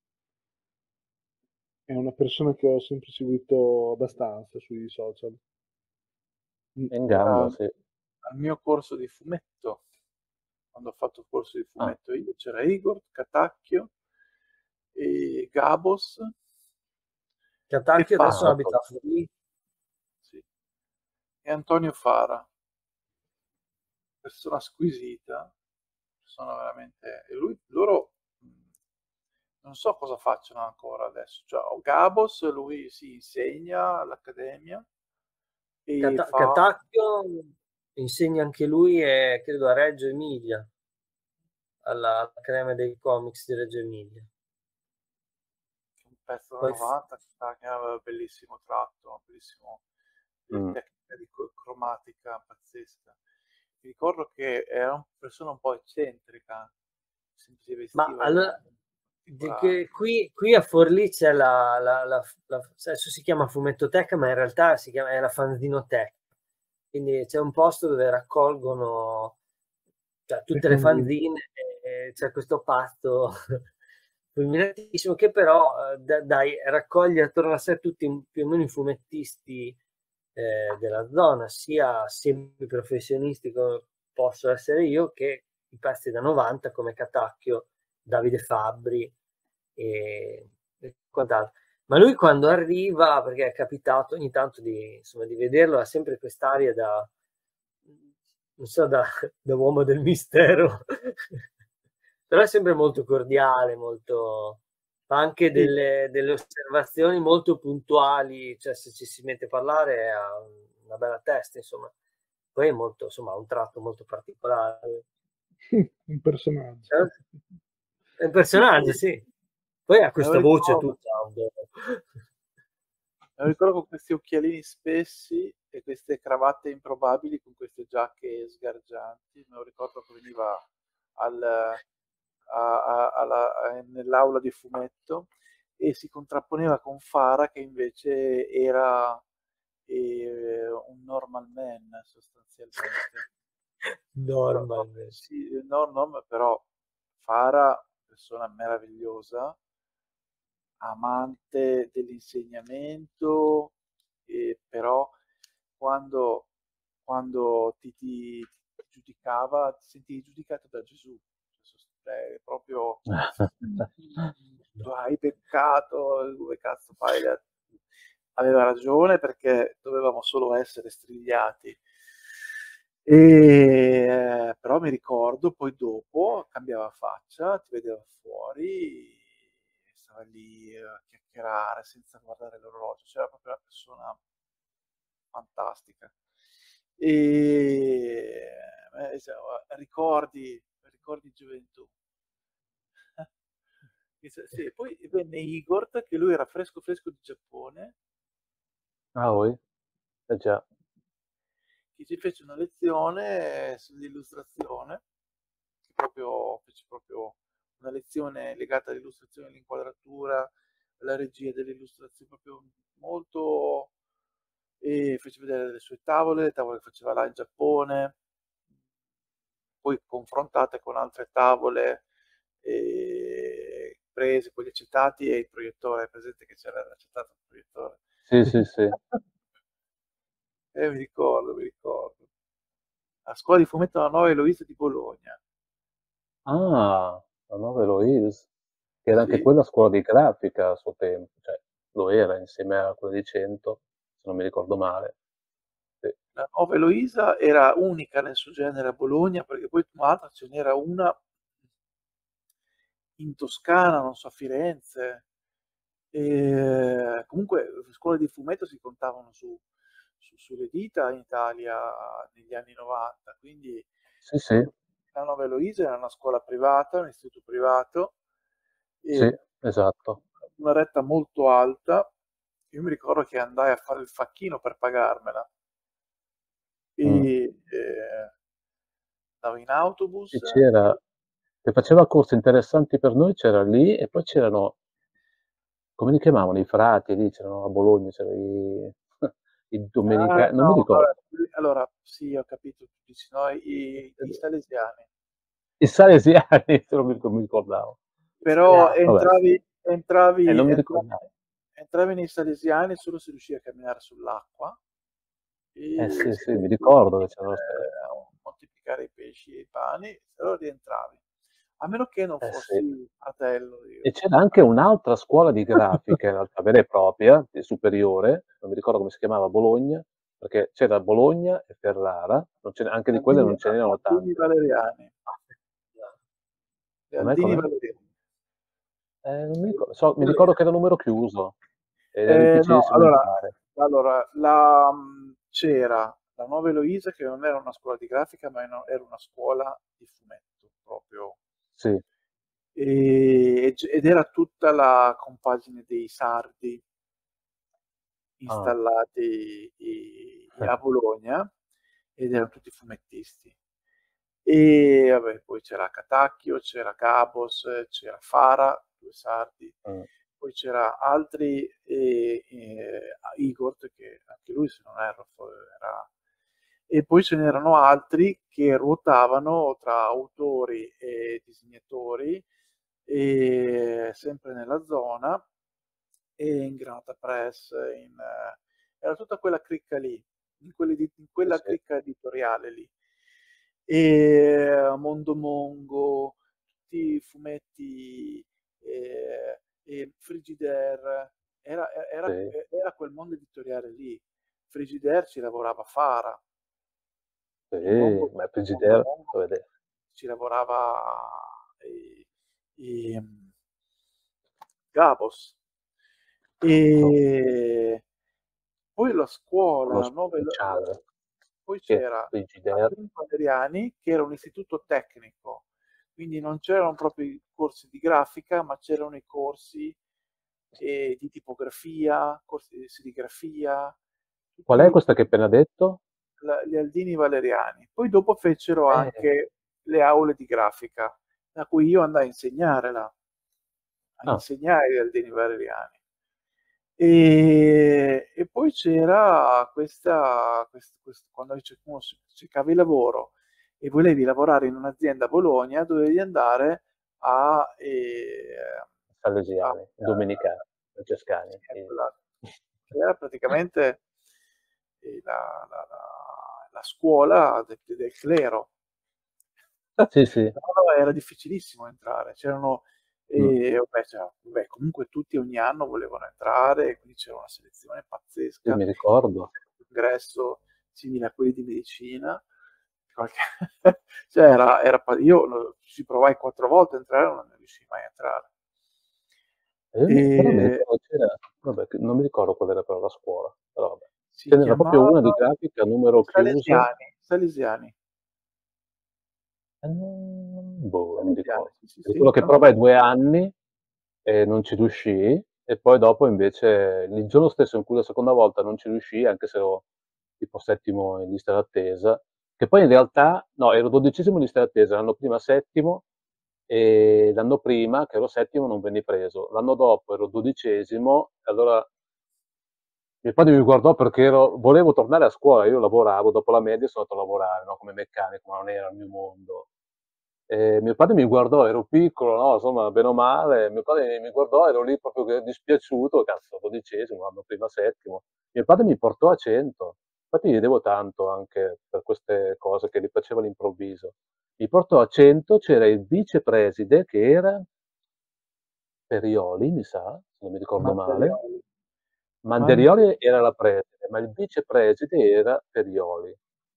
Speaker 3: È una persona che ho sempre seguito abbastanza sui social. Mm.
Speaker 1: È in
Speaker 2: Era
Speaker 1: gamba,
Speaker 2: al
Speaker 1: sì.
Speaker 2: mio corso di fumetto, quando ho fatto il corso di
Speaker 1: Ah,
Speaker 2: fumetto io, c'era Igor, Catacchio e Gabos e
Speaker 4: Catacchio adesso
Speaker 2: Fara,
Speaker 1: ah, ecco.
Speaker 4: abita a Forlì.
Speaker 2: sì, e Antonio Fara, persona squisita, persona veramente... E lui, loro, mh, non so cosa facciano ancora adesso, cioè ho Gabos, lui si insegna all'accademia e
Speaker 4: Cata-
Speaker 2: fa
Speaker 4: Catacchio insegna anche lui, e credo a Reggio Emilia, alla- all'Accademia dei Comics di Reggio Emilia.
Speaker 2: un pezzo da
Speaker 4: Poi f-
Speaker 2: novanta che aveva bellissimo tratto, bellissimo eh,
Speaker 1: Mm.
Speaker 2: tecnica di co- cromatica pazzesca. Mi ricordo che era una persona un po' eccentrica, sempre si
Speaker 4: ma
Speaker 2: vestiva in
Speaker 4: allora,
Speaker 2: modo
Speaker 4: di
Speaker 2: particolare.
Speaker 4: che qui, qui a Forlì c'è la, la- la- la- adesso si chiama Fumettoteca, ma in realtà si chiama, è la Fanzinoteca. Quindi c'è un posto dove raccolgono, cioè,
Speaker 3: Le
Speaker 4: tutte le
Speaker 3: fanzine.
Speaker 4: fanzine, e c'è questo patto fulminantissimo che però eh, da- dai, raccoglie attorno a sé tutti un- più o meno i fumettisti eh, della zona, sia semiprofessionisti come posso essere io, che i pezzi da novanta come Catacchio, Davide Fabbri e, e quant'altro. Ma lui quando arriva, perché è capitato ogni tanto di, insomma, di vederlo, ha sempre quest'aria da, non so, da, da uomo del mistero, però è sempre molto cordiale, molto, fa anche
Speaker 2: Sì.
Speaker 4: delle, delle osservazioni molto puntuali, cioè se ci si mette a parlare ha una bella testa, insomma. Poi è molto, insomma, ha un tratto molto particolare.
Speaker 3: Un personaggio.
Speaker 4: È un personaggio, sì. Poi ha
Speaker 2: Me lo
Speaker 4: questa voce
Speaker 2: ricordo,
Speaker 4: tutta. un po'.
Speaker 2: me lo ricordo con questi occhialini spessi e queste cravatte improbabili con queste giacche sgargianti. Me lo ricordo che veniva al, a- a- alla- a- nell'aula di fumetto e si contrapponeva con Fara che invece era eh, un normal man sostanzialmente. Però, no,
Speaker 4: Normalmente.
Speaker 2: sì, no, no, ma però Fara, persona meravigliosa, amante dell'insegnamento, e però quando, quando ti, ti giudicava, ti sentivi giudicato da Gesù. Cioè, proprio tu hai peccato, come cazzo fai? Aveva ragione perché dovevamo solo essere strigliati. E, eh, però mi ricordo poi dopo cambiava faccia, ti vedeva fuori, stava lì a chiacchierare senza guardare l'orologio, c'era proprio una persona fantastica. E eh, cioè, ricordi, ricordi gioventù. Sì, poi venne Igor, che lui era fresco fresco di Giappone,
Speaker 1: Ah, oui? Eh già.
Speaker 2: che ci fece una lezione sull'illustrazione, che proprio fece proprio una lezione legata all'illustrazione, all'inquadratura, alla regia dell'illustrazione, proprio molto, e fece vedere le sue tavole, le tavole che faceva là in Giappone, poi confrontate con altre tavole eh, prese con gli acetati e il proiettore, è presente che c'era l'acetato e il proiettore.
Speaker 1: Sì, sì, sì.
Speaker 2: Eh, mi ricordo, mi ricordo. La scuola di fumetto della Nuova Eloise di Bologna.
Speaker 1: Ah, la nuova Eloise, che era anche
Speaker 2: Sì,
Speaker 1: quella scuola di grafica a suo tempo, cioè lo era insieme a quella di Cento, se non mi ricordo male. Sì,
Speaker 2: la Nuova Eloisa era unica nel suo genere a Bologna, perché poi tra l'altro ce n'era una in Toscana, non so, a Firenze. E, comunque le scuole di fumetto si contavano su, su- sulle dita in Italia negli anni novanta, quindi
Speaker 1: sì, sì,
Speaker 2: la Nuova Eloise era una scuola privata, un istituto privato,
Speaker 1: sì,
Speaker 2: e
Speaker 1: esatto.
Speaker 2: una retta molto alta. Io mi ricordo che andai a fare il facchino per pagarmela e
Speaker 1: Mm.
Speaker 2: eh, andavo in autobus.
Speaker 1: E c'era, che faceva corsi interessanti per noi, c'era lì e poi c'erano, come li chiamavano, i frati, lì c'erano a Bologna, c'erano i, i
Speaker 2: Ah,
Speaker 1: domenicani, non mi
Speaker 2: no,
Speaker 1: ricordo.
Speaker 2: vabbè, allora sì, ho capito, tu dici, no, i, i salesiani.
Speaker 1: I salesiani, se non mi mi ricordavo.
Speaker 2: Però
Speaker 1: Vabbè,
Speaker 2: entravi,
Speaker 1: e
Speaker 2: entravi,
Speaker 1: non mi
Speaker 2: entravi,
Speaker 1: ricordavo.
Speaker 2: entravi nei salesiani solo se riuscivi a camminare sull'acqua
Speaker 1: Eh
Speaker 2: e
Speaker 1: sì,
Speaker 2: se
Speaker 1: sì, mi
Speaker 2: riuscivi
Speaker 1: ricordo che c'erano state.
Speaker 2: eh, a moltiplicare i pesci e i pani, se no rientravi. A meno che non
Speaker 1: Eh sì.
Speaker 2: fossi fratello
Speaker 1: E
Speaker 2: io.
Speaker 1: c'era anche un'altra scuola di grafica, in realtà vera e propria, di superiore, non mi ricordo come si chiamava a Bologna, perché c'era Bologna e Ferrara, non ce ne- anche di quelle
Speaker 2: Aldini,
Speaker 1: non ce n'erano
Speaker 2: Aldini
Speaker 1: tante.
Speaker 2: Valeriani. Le
Speaker 1: Com'è,
Speaker 2: Aldini
Speaker 1: com'è?
Speaker 2: Valeriani.
Speaker 1: Eh, non mi ricordo, so- mi ricordo
Speaker 2: Valeriani.
Speaker 1: che era numero chiuso ed era
Speaker 2: Eh, no,
Speaker 1: difficilissimo
Speaker 2: allora,
Speaker 1: entrare.
Speaker 2: allora la, mh, c'era la Nuova Eloisa che non era una scuola di grafica, ma era era una scuola di fumetto proprio.
Speaker 1: Sì,
Speaker 2: E- ed era tutta la compagine dei sardi
Speaker 1: ah,
Speaker 2: installati i- a Bologna ed erano tutti fumettisti. E vabbè, poi c'era Catacchio, c'era Cabos, c'era Fara, due sardi,
Speaker 1: mm,
Speaker 2: poi c'era altri, e, e, Igor, che anche lui se non erro era, e poi ce n'erano altri che ruotavano tra autori e disegnatori, e sempre nella zona, e in Granata Press, in, eh, era tutta quella cricca lì, in, quelli di- in
Speaker 1: sì,
Speaker 2: quella
Speaker 1: sì.
Speaker 2: cricca editoriale lì. E Mondo Mongo, tutti i fumetti, eh, e Frigidaire, era, era,
Speaker 1: Sì.
Speaker 2: era quel mondo editoriale lì. Frigidaire ci lavorava Fara,
Speaker 1: Sì,
Speaker 2: in Mongo,
Speaker 1: ma
Speaker 2: Mongo
Speaker 1: Frigidaire,
Speaker 2: Mongo
Speaker 1: vedete.
Speaker 2: ci lavorava i, i, Gabos.
Speaker 1: No,
Speaker 2: E poi la scuola, la
Speaker 1: conosco
Speaker 2: nuova, la- la-
Speaker 1: speciale
Speaker 2: poi
Speaker 1: che
Speaker 2: c'era
Speaker 1: Frigidaire.
Speaker 2: Andrea Valeriani, che era un istituto tecnico, quindi non c'erano proprio i corsi di grafica, ma c'erano i corsi eh, di tipografia, corsi di serigrafia,
Speaker 1: Qual è
Speaker 2: tutti
Speaker 1: questa che hai appena detto?
Speaker 2: la- gli Aldini Valeriani. Poi dopo fecero
Speaker 1: Eh,
Speaker 2: anche le aule di grafica, da cui io andai a insegnare là, a
Speaker 1: ah,
Speaker 2: insegnare gli Aldini Valeriani. E, e poi c'era questa, quest- quest- quando dice- uno si- cercavi lavoro e volevi lavorare in un'azienda a Bologna, dovevi andare a, eh, a-
Speaker 1: Salesiani,
Speaker 2: a-
Speaker 1: Domenicani, Francescani.
Speaker 2: sì, a
Speaker 1: eh.
Speaker 2: quella- che era praticamente eh, la, la- la- la scuola del, del clero.
Speaker 1: Sì, sì.
Speaker 2: Però era difficilissimo entrare, c'erano,
Speaker 1: Mm.
Speaker 2: e, vabbè, c'era- vabbè, comunque tutti ogni anno volevano entrare, quindi c'era una selezione
Speaker 1: Sì,
Speaker 2: pazzesca,
Speaker 1: mi ricordo.
Speaker 2: ingresso simile a quelli di medicina. Qualche- cioè era, era pa- io lo- ci provai quattro volte a entrare, non ne riuscii mai a entrare.
Speaker 1: E io mi- però mi
Speaker 2: E
Speaker 1: ricordo c'era, vabbè, che non mi ricordo qual era però la scuola, però vabbè.
Speaker 2: si
Speaker 1: Ce n'era proprio una di
Speaker 2: chiamava
Speaker 1: grafica a numero chiuso.
Speaker 2: Salesiani, Salesiani,
Speaker 1: Eh, non- boh, non mi
Speaker 2: Salesiani,
Speaker 1: ricordo.
Speaker 2: sì, sì,
Speaker 1: Ricordo
Speaker 2: sì,
Speaker 1: che
Speaker 2: no, no.
Speaker 1: provai due anni e non ci riuscii, e poi dopo invece il giorno stesso in cui la seconda volta non ci riuscii, anche se ero tipo settimo in lista d'attesa, che poi in realtà, no, ero dodicesimo in lista d'attesa, l'anno prima settimo, e l'anno prima, che ero settimo, non venni preso. L'anno dopo ero dodicesimo, e allora mio padre mi guardò perché ero, volevo tornare a scuola, io lavoravo, dopo la media sono andato a lavorare, no, come meccanico, ma non era il mio mondo. E mio padre mi guardò, ero piccolo, no, insomma, bene o male, mio padre mi guardò, ero lì proprio che dispiaciuto, cazzo, dodicesimo, l'anno prima settimo. Mio padre mi portò a cento, infatti gli devo tanto anche per queste cose che gli faceva all'improvviso. Mi portò a cento, c'era il vicepreside che era Perioli, mi sa, se non mi ricordo male.
Speaker 2: Manterioli,
Speaker 1: Manderioli
Speaker 2: Manterioli.
Speaker 1: era la preside, ma il vicepreside era Perioli.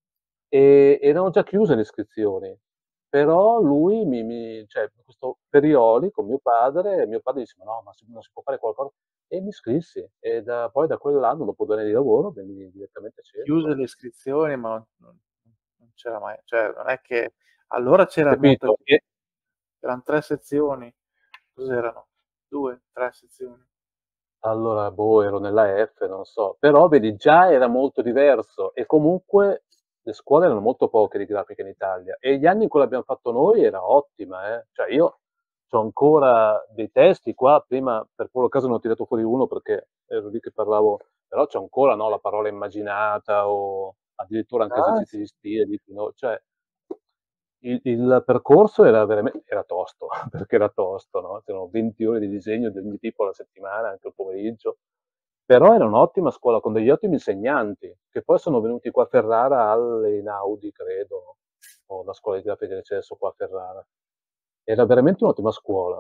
Speaker 1: E erano già chiuse le iscrizioni, però lui mi, mi- cioè, questo Perioli con mio padre, mio padre disse: ma no, ma si- non si può fare qualcosa? E mi iscrissi, e da- poi da quell'anno, dopo due anni di lavoro, venni direttamente a
Speaker 2: Chiuse
Speaker 1: cento.
Speaker 2: le iscrizioni, ma non, non- non c'era mai, cioè non è che allora c'era molta
Speaker 1: Capito?
Speaker 2: gente,
Speaker 1: E,
Speaker 2: erano tre sezioni, cos'erano? Due, tre sezioni.
Speaker 1: allora, boh, ero nella F, non so, però vedi, già era molto diverso, e comunque le scuole erano molto poche di grafica in Italia, e gli anni in cui l'abbiamo fatto noi era ottima, eh. Cioè io ho ancora dei testi qua, prima per puro caso ne ho tirato fuori uno perché ero lì che parlavo, però c'ho ancora, no, la parola immaginata, o addirittura anche
Speaker 2: Ah,
Speaker 1: esercizi
Speaker 2: sì.
Speaker 1: di stile, di, no, cioè il, il percorso era veramente era tosto, perché era tosto, no? C'erano venti ore di disegno di ogni tipo alla settimana, anche il pomeriggio, però era un'ottima scuola con degli ottimi insegnanti, che poi sono venuti qua a Ferrara all'Einaudi, credo, o la scuola di grafica che c'è adesso qua a Ferrara. Era veramente un'ottima scuola,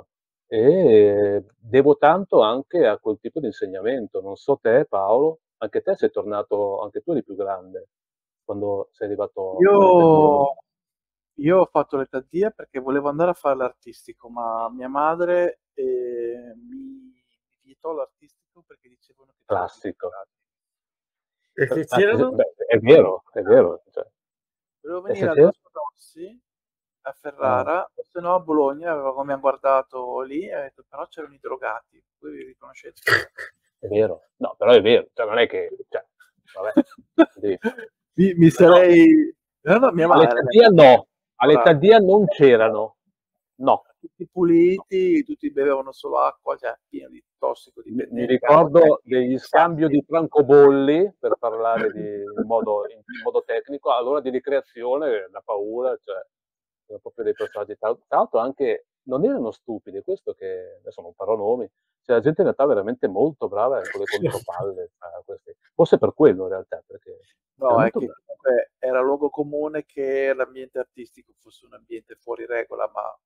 Speaker 1: e devo tanto anche a quel tipo di insegnamento. Non so te, Paolo, anche te sei tornato, anche tu eri più grande quando sei arrivato all'età di io, no?
Speaker 2: Io, io ho fatto l'età dia perché volevo andare a fare l'artistico, ma mia madre eh, mi, mi vietò l'artistico perché dicevano che c'erano i
Speaker 1: Classico.
Speaker 2: drogati.
Speaker 4: Perché
Speaker 1: Ah, sì,
Speaker 4: c'erano?
Speaker 1: beh, è vero, è vero. Cioè.
Speaker 2: Volevo
Speaker 1: E
Speaker 2: venire
Speaker 1: se
Speaker 2: al
Speaker 1: c'è?
Speaker 2: Rossi a
Speaker 1: Ah,
Speaker 2: Ferrara, o se no a Bologna, aveva- mi ha guardato lì e ha detto però c'erano i drogati, voi vi riconoscete?
Speaker 1: è vero. No, però è vero. Cioè, non è che, cioè, vabbè, devi fare.
Speaker 2: mi, mi
Speaker 1: Ma no,
Speaker 2: sarei... No, no, mia madre,
Speaker 1: all'età
Speaker 2: mia
Speaker 1: dia
Speaker 2: madre,
Speaker 1: no, all'età
Speaker 2: ora,
Speaker 1: dia non c'erano. No,
Speaker 2: tutti
Speaker 1: no.
Speaker 2: puliti, tutti bevevano solo acqua, cioè pieno di
Speaker 1: Mi, mi
Speaker 2: tossicodipendenti,
Speaker 1: ricordo
Speaker 2: ergotecnici,
Speaker 1: degli scambio
Speaker 2: sassi.
Speaker 1: di francobolli, per parlare di, in, modo, in, in modo tecnico, all'ora di ricreazione, la paura, cioè, erano proprio dei personaggi. Tra tra l'altro anche, non erano stupidi, questo che, adesso non farò nomi, c'è la gente in realtà veramente molto brava con le contropalle, tra questi. Forse per quello in realtà, perché
Speaker 2: No,
Speaker 1: era
Speaker 2: è
Speaker 1: molto
Speaker 2: che
Speaker 1: bravo.
Speaker 2: comunque era luogo comune che l'ambiente artistico fosse un ambiente fuori regola, ma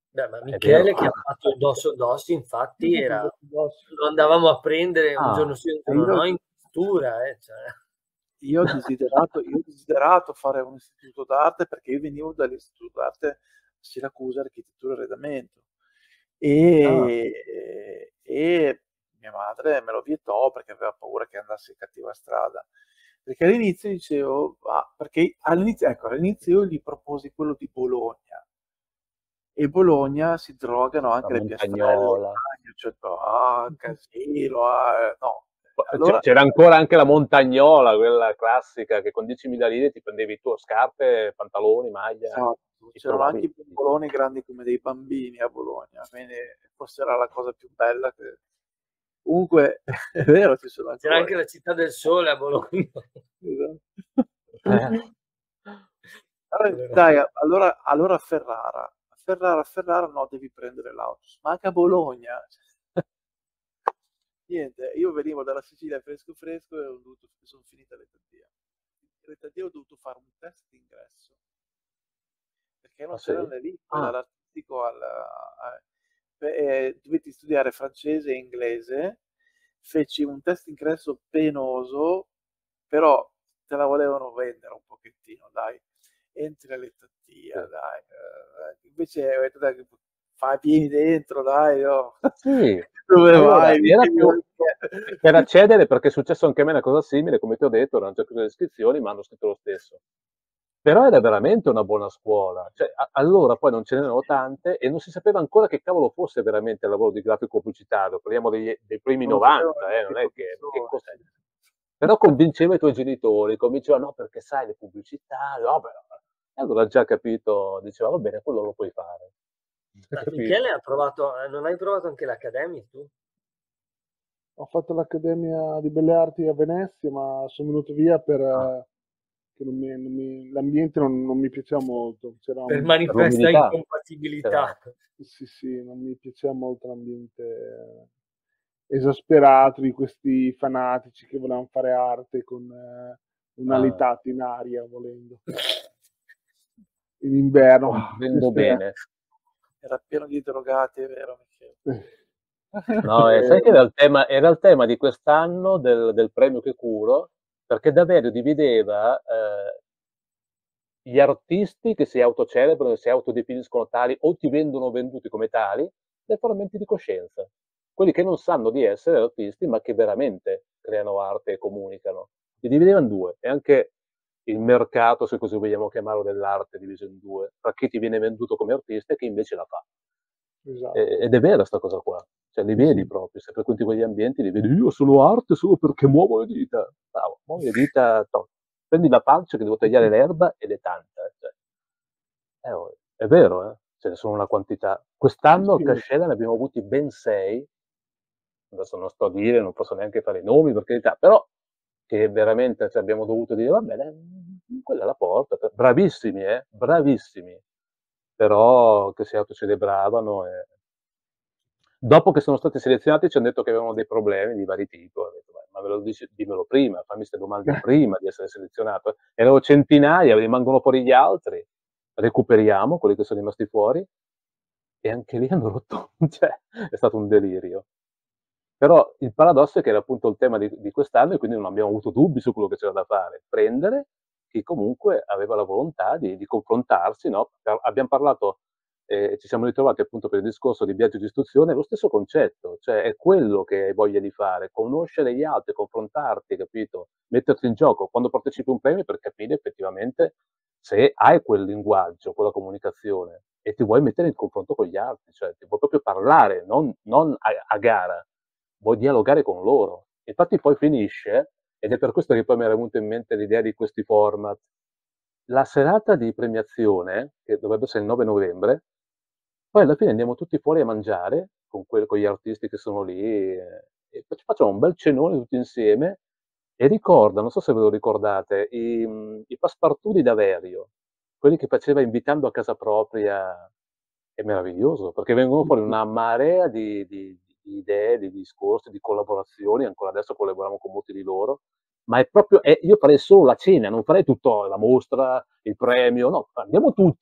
Speaker 4: Beh, ma
Speaker 1: È
Speaker 4: Michele
Speaker 1: vero.
Speaker 4: che ha fatto il dosso Dossi, infatti,
Speaker 3: Io ho
Speaker 4: era
Speaker 3: fatto il dosso.
Speaker 4: lo andavamo a prendere un
Speaker 1: Ah,
Speaker 4: giorno sì, un
Speaker 2: E
Speaker 4: giorno
Speaker 2: io,
Speaker 4: no, in questura, eh, cioè.
Speaker 2: io ho desiderato, io ho desiderato fare un istituto d'arte perché io venivo dall'istituto d'arte a Siracusa, architettura e arredamento.
Speaker 1: ah,
Speaker 2: E, e mia madre me lo vietò perché aveva paura che andassi in cattiva strada. Perché all'inizio dicevo, ah, perché all'inizio, ecco, all'inizio io gli proposi quello di Bologna. E Bologna si drogano
Speaker 1: la
Speaker 2: anche le piastrelle del
Speaker 1: montagnola.
Speaker 2: bagno, cioè, ah, casino, ah, no.
Speaker 1: C-
Speaker 2: Allora,
Speaker 1: C'era ancora anche la montagnola, quella classica, che con diecimila lire ti prendevi tu scarpe, pantaloni, maglia,
Speaker 2: esatto,
Speaker 1: e
Speaker 2: c'erano anche
Speaker 1: trovavi.
Speaker 2: i bomboloni grandi come dei bambini a Bologna, quindi forse era la cosa più bella che... Comunque, è vero, ci sono
Speaker 4: C'era
Speaker 2: ancora.
Speaker 4: anche la Città del Sole a Bologna.
Speaker 2: Esatto.
Speaker 1: Eh,
Speaker 2: Allora, dai, allora, allora a Ferrara. A Ferrara, a Ferrara no, devi prendere l'autobus, ma anche a Bologna. Niente, io venivo dalla Sicilia fresco fresco e ho dovuto, sono finita l'Etaddia. L'Etaddia ho dovuto fare un test d'ingresso, perché non
Speaker 1: ah sì?
Speaker 2: c'erano le lingue
Speaker 1: Ah,
Speaker 2: dall'artistico al... a- eh, dovetti studiare francese e inglese, feci un test d'ingresso penoso, però te la volevano vendere un pochettino, dai. Entri
Speaker 1: sì.
Speaker 2: all'Etaddia, dai. eh, invece ho detto, dai, fai vieni dentro, dai, no.
Speaker 1: Sì,
Speaker 2: Dove
Speaker 1: allora
Speaker 2: vai? Mi
Speaker 1: era
Speaker 2: chiedevo
Speaker 1: più
Speaker 2: perché.
Speaker 1: per accedere, perché è successo anche a me una cosa simile, come ti ho detto, erano già chiuse le iscrizioni, ma hanno scritto lo stesso. Però era veramente una buona scuola. Cioè, a- allora poi non ce n'erano tante e non si sapeva ancora che cavolo fosse veramente il lavoro di grafico pubblicitario. Parliamo degli- dei primi
Speaker 2: Non lo sapevano
Speaker 1: novanta, eh,
Speaker 2: neanche
Speaker 1: non
Speaker 2: i
Speaker 1: è che, che
Speaker 2: professori.
Speaker 1: cos'è? Però convinceva i tuoi genitori, convinceva no, perché sai le pubblicità, no, però- E allora già capito, diceva va bene, quello lo puoi fare.
Speaker 4: Ma
Speaker 1: Capito?
Speaker 4: Michele ha provato, eh, non hai provato anche l'Academy tu?
Speaker 3: Ho fatto l'Accademia di Belle Arti a Venezia, ma sono venuto via per,
Speaker 1: Ah,
Speaker 3: eh, che non mi- non mi- l'ambiente non, non mi piaceva molto. C'era
Speaker 4: Per
Speaker 3: un-
Speaker 1: per
Speaker 4: manifesta
Speaker 1: l'umidità.
Speaker 4: incompatibilità.
Speaker 1: C'era-
Speaker 3: sì, sì, non mi piaceva molto l'ambiente eh, esasperato di questi fanatici che volevano fare arte con eh, una
Speaker 1: ah,
Speaker 3: litata in aria, volendo. In inverno, ah,
Speaker 1: comprendo
Speaker 3: queste...
Speaker 1: bene.
Speaker 2: Era pieno di drogati, è vero, Michele?
Speaker 1: No, e sai
Speaker 3: eh,
Speaker 1: che era il tema, era il tema di quest'anno del, del premio che curo, perché davvero divideva eh, gli artisti che si autocelebrano, si autodefiniscono tali o ti vendono venduti come tali, dai paramenti di coscienza. Quelli che non sanno di essere artisti, ma che veramente creano arte e comunicano. Li divideva in due, e anche il mercato, se così vogliamo chiamarlo, dell'arte è diviso in due, tra chi ti viene venduto come artista e chi invece la fa. E-
Speaker 3: esatto.
Speaker 1: ed è vera sta cosa qua, cioè li
Speaker 3: Sì,
Speaker 1: vedi
Speaker 3: sì.
Speaker 1: proprio, se frequenti quegli ambienti li vedi, io sono arte solo perché muovo le dita. Bravo, muovi le dita, to. Prendi la falce che devo tagliare l'erba ed è tanta. eh, Cioè, eh, oh, è vero, eh? Ce ne sono una quantità.
Speaker 3: Sì,
Speaker 1: Quest'anno al
Speaker 3: sì.
Speaker 1: Cascella ne abbiamo avuti ben sei, adesso non sto a dire, non posso neanche fare i nomi per carità, però che veramente cioè, abbiamo dovuto dire, va bene, quella è la porta, bravissimi, eh? Bravissimi, però che si autocelebravano e dopo che sono stati selezionati ci hanno detto che avevano dei problemi di vari tipi. Ho detto, "Beh, ma ve lo dici, dimmelo prima, fammi queste domande prima di essere selezionato. Erano centinaia, rimangono fuori gli altri, recuperiamo quelli che sono rimasti fuori e anche lì hanno rotto, cioè è stato un delirio. Però il paradosso è che era appunto il tema di, di quest'anno e quindi non abbiamo avuto dubbi su quello che c'era da fare, prendere chi comunque aveva la volontà di, di confrontarsi, no? Abbiamo parlato, eh, ci siamo ritrovati appunto per il discorso di viaggio di istruzione, è lo stesso concetto, cioè è quello che hai voglia di fare, conoscere gli altri, confrontarti, capito? Metterti in gioco quando partecipi a un premio per capire effettivamente se hai quel linguaggio, quella comunicazione e ti vuoi mettere in confronto con gli altri, cioè ti vuoi proprio parlare, non, non a, a gara, vuoi dialogare con loro. Infatti poi finisce, ed è per questo che poi mi era venuta in mente l'idea di questi format, la serata di premiazione, che dovrebbe essere il nove novembre, poi alla fine andiamo tutti fuori a mangiare con, que- con gli artisti che sono lì eh, e ci facciamo un bel cenone tutti insieme e ricorda, non so se ve lo ricordate, i, i Passepartout di Daverio, quelli che faceva invitando a casa propria, è meraviglioso, perché vengono fuori una marea di, di- di idee, di discorsi, di collaborazioni, ancora adesso collaboriamo con molti di loro, ma è proprio, è- io farei solo la cena, non farei tutto la mostra, il premio, no, andiamo tutti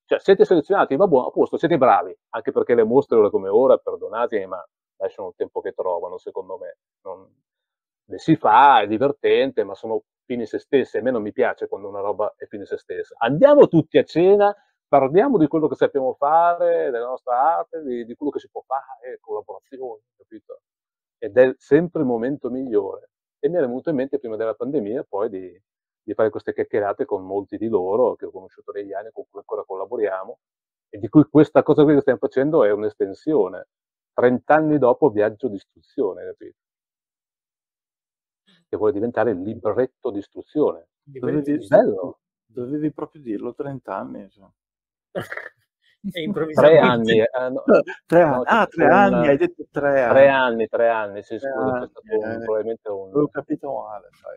Speaker 1: Cioè, siete selezionati, va buono, a posto, siete bravi, anche perché le mostre ora come ora, perdonatemi, ma lasciano il tempo che trovano, secondo me. Non... Le si fa, è divertente, ma sono fini se stesse. A me non mi piace quando una roba è fine se stessa. Andiamo tutti a cena, parliamo di quello che sappiamo fare, della nostra arte, di, di quello che si può fare, collaborazioni, capito? Ed è sempre il momento migliore. E mi è venuto in mente prima della pandemia poi di, di fare queste chiacchierate con molti di loro che ho conosciuto negli anni, con cui ancora collaboriamo, e di cui questa cosa qui che stiamo facendo è un'estensione. trent'anni dopo viaggio di istruzione, capito? Che vuole diventare il libretto di istruzione.
Speaker 2: Dovevi,
Speaker 1: Bello.
Speaker 2: dovevi proprio dirlo, trent'anni. Cioè.
Speaker 4: E
Speaker 1: Tre
Speaker 4: improvvisamente
Speaker 1: anni. Eh, no,
Speaker 2: tre
Speaker 1: no,
Speaker 2: anni.
Speaker 1: c'è
Speaker 2: Ah,
Speaker 1: stato
Speaker 2: tre
Speaker 1: un-
Speaker 2: anni, hai detto tre anni.
Speaker 1: Tre anni, tre anni, sì,
Speaker 2: Tre
Speaker 1: scusa, c'è
Speaker 2: anni,
Speaker 1: stato un,
Speaker 2: eh.
Speaker 1: probabilmente un...
Speaker 2: Avevo capito male, sai.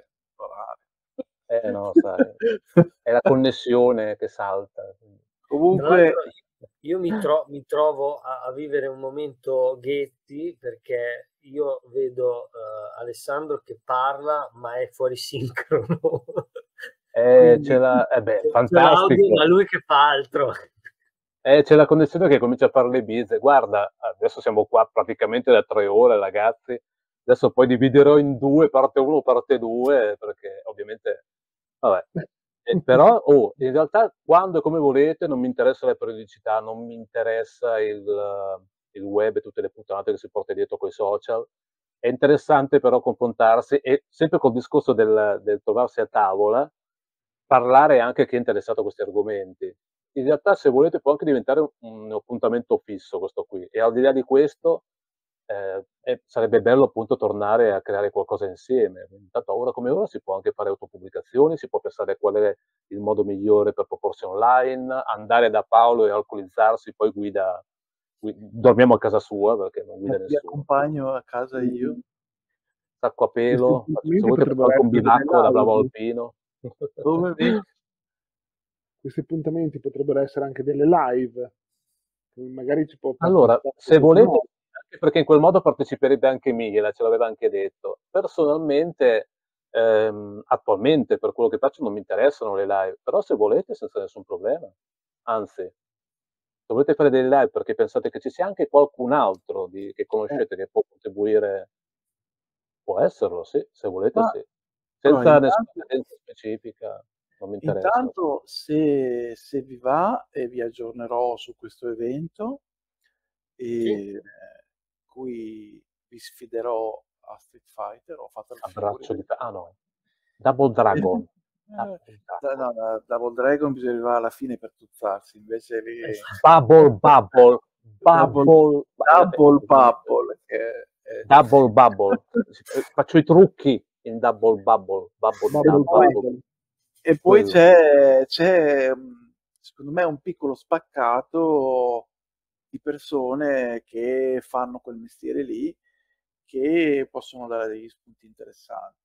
Speaker 1: Eh no, sai, è la connessione che salta.
Speaker 4: Tra
Speaker 2: Comunque,
Speaker 4: l'altro io, io mi, tro- mi trovo a, a vivere un momento Ghetti, perché io vedo eh, Alessandro che parla ma è fuori sincrono.
Speaker 1: Eh,
Speaker 4: Quindi
Speaker 1: c'è la... eh beh,
Speaker 4: c'è- c'è l'audio
Speaker 1: fantastico.
Speaker 4: ma lui che fa altro.
Speaker 1: Eh, c'è la connessione che comincia a fare le bizze. Guarda, adesso siamo qua praticamente da tre ore, ragazzi. Adesso poi dividerò in due, parte uno, parte due, perché ovviamente, vabbè. Eh, però, oh, in realtà, quando e come volete, non mi interessa la periodicità, non mi interessa il, il web e tutte le puttanate che si porta dietro coi social. È interessante però confrontarsi e sempre col discorso del, del trovarsi a tavola, parlare anche a chi è interessato a questi argomenti. In realtà, se volete, può anche diventare un, un appuntamento fisso questo qui. E al di là di questo, eh, eh, sarebbe bello appunto tornare a creare qualcosa insieme. Intanto ora come ora si può anche fare autopubblicazioni, si può pensare qual è il modo migliore per proporsi online, andare da Paolo e alcolizzarsi, poi guida, gui- dormiamo a casa sua perché non guida
Speaker 2: vi
Speaker 1: nessuno.
Speaker 2: accompagno a casa io.
Speaker 1: Sacco a
Speaker 3: Questi
Speaker 1: pelo, se
Speaker 3: appuntamenti
Speaker 1: volete faccio
Speaker 3: potrebbero
Speaker 1: anche un
Speaker 3: essere delle
Speaker 1: bivacco da bravo
Speaker 3: live.
Speaker 1: alpino.
Speaker 2: Dove vi?
Speaker 3: Questi appuntamenti potrebbero essere anche delle live. Magari ci può
Speaker 1: Allora,
Speaker 3: partecipare
Speaker 1: se
Speaker 3: qualcun
Speaker 1: volete,
Speaker 3: altro.
Speaker 1: anche perché in quel modo parteciperebbe anche Miguel, ce l'aveva anche detto. Personalmente, ehm, attualmente, per quello che faccio, non mi interessano le live, però se volete, senza nessun problema. Anzi, se volete fare delle live perché pensate che ci sia anche qualcun altro di- che
Speaker 3: Eh,
Speaker 1: conoscete che può contribuire, può esserlo, sì, se volete
Speaker 2: Ma
Speaker 1: sì.
Speaker 2: allora,
Speaker 1: Senza nessuna
Speaker 2: intanto,
Speaker 1: credenza specifica, non mi interessa.
Speaker 2: intanto se, se vi va e vi aggiornerò su questo evento,
Speaker 4: Sì,
Speaker 2: e cui vi sfiderò a Street Fighter, ho fatto le figure.
Speaker 1: Abbraccio di... Ah no, Double Dragon.
Speaker 2: Eh,
Speaker 1: Double
Speaker 2: da-
Speaker 1: Dragon.
Speaker 2: no, da Double Dragon bisogna arrivare alla fine per tuzzarsi, invece lì
Speaker 1: Bubble Bubble.
Speaker 2: Double,
Speaker 1: Bubble.
Speaker 2: double Bubble, che è-
Speaker 1: Double Bubble. Faccio i trucchi in Double Bubble. Bubble,
Speaker 2: e
Speaker 3: Bubble
Speaker 2: poi,
Speaker 1: Bubble.
Speaker 3: Bubble.
Speaker 2: e poi
Speaker 1: Quello.
Speaker 2: c'è, c'è, mh, secondo me, un piccolo spaccato di persone che fanno quel mestiere lì, che possono dare degli spunti interessanti.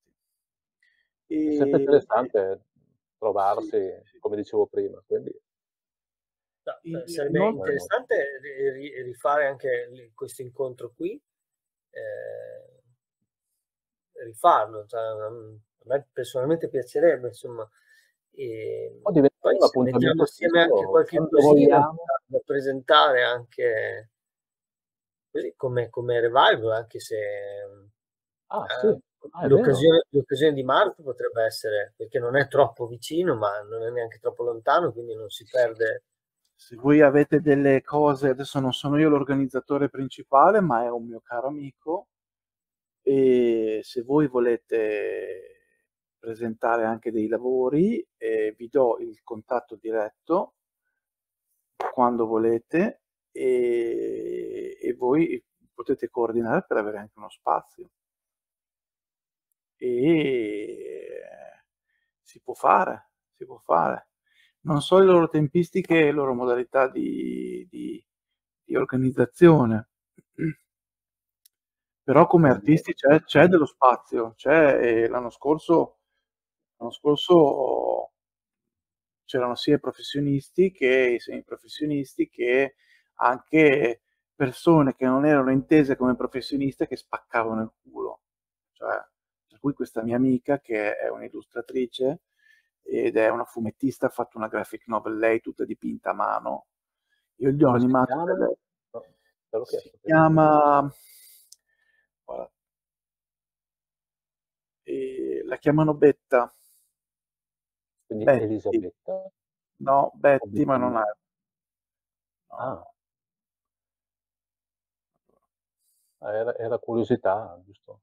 Speaker 1: È sempre
Speaker 2: E,
Speaker 1: interessante
Speaker 2: sì,
Speaker 1: trovarsi,
Speaker 2: sì.
Speaker 1: come dicevo prima. Quindi,
Speaker 4: no,
Speaker 2: In-
Speaker 4: eh, sarebbe
Speaker 2: inoltre,
Speaker 4: interessante ri- ri- rifare anche li- questo incontro qui, eh, rifarlo, cioè, mm, a me personalmente piacerebbe, insomma. E
Speaker 1: può diventare
Speaker 4: poi
Speaker 1: un
Speaker 4: se mettiamo
Speaker 1: appuntamento
Speaker 4: assieme anche
Speaker 1: fisso
Speaker 4: qualche
Speaker 1: quando
Speaker 4: cosina
Speaker 1: vogliamo.
Speaker 4: da, da presentare anche così come, come revival, anche se
Speaker 1: Ah, sì.
Speaker 4: eh,
Speaker 1: Ah, è vero.
Speaker 4: l'occasione, l'occasione di marzo potrebbe essere, perché non è troppo vicino, ma non è neanche troppo lontano, quindi non si perde.
Speaker 2: se voi avete delle cose, adesso non sono io l'organizzatore principale, ma è un mio caro amico, e se voi volete presentare anche dei lavori, eh, vi do il contatto diretto quando volete, e, e voi potete coordinare per avere anche uno spazio. E si può fare, si può fare. Non so le loro tempistiche e le loro modalità di, di- di organizzazione, però come artisti c'è, c'è dello spazio, c'è, e l'anno scorso, l'anno scorso c'erano sia i professionisti che i semiprofessionisti, che anche persone che non erano intese come professioniste che spaccavano il culo. Cioè, per cui questa mia amica, che è un'illustratrice, ed è una fumettista, ha fatto una graphic novel lei tutta dipinta a mano. Io gli ho
Speaker 1: Come si
Speaker 2: animato
Speaker 1: chiama?
Speaker 2: delle...
Speaker 1: No, te l'ho
Speaker 2: Si
Speaker 1: chiesto prima.
Speaker 2: chiama... guarda, eh, la chiamano Betta.
Speaker 1: Quindi
Speaker 2: Betty.
Speaker 1: Elisabetta?
Speaker 2: No,
Speaker 1: o
Speaker 2: Betty, ma non
Speaker 1: Bettina?
Speaker 2: è. No,
Speaker 1: Ah,
Speaker 2: no.
Speaker 1: era, era curiosità, giusto?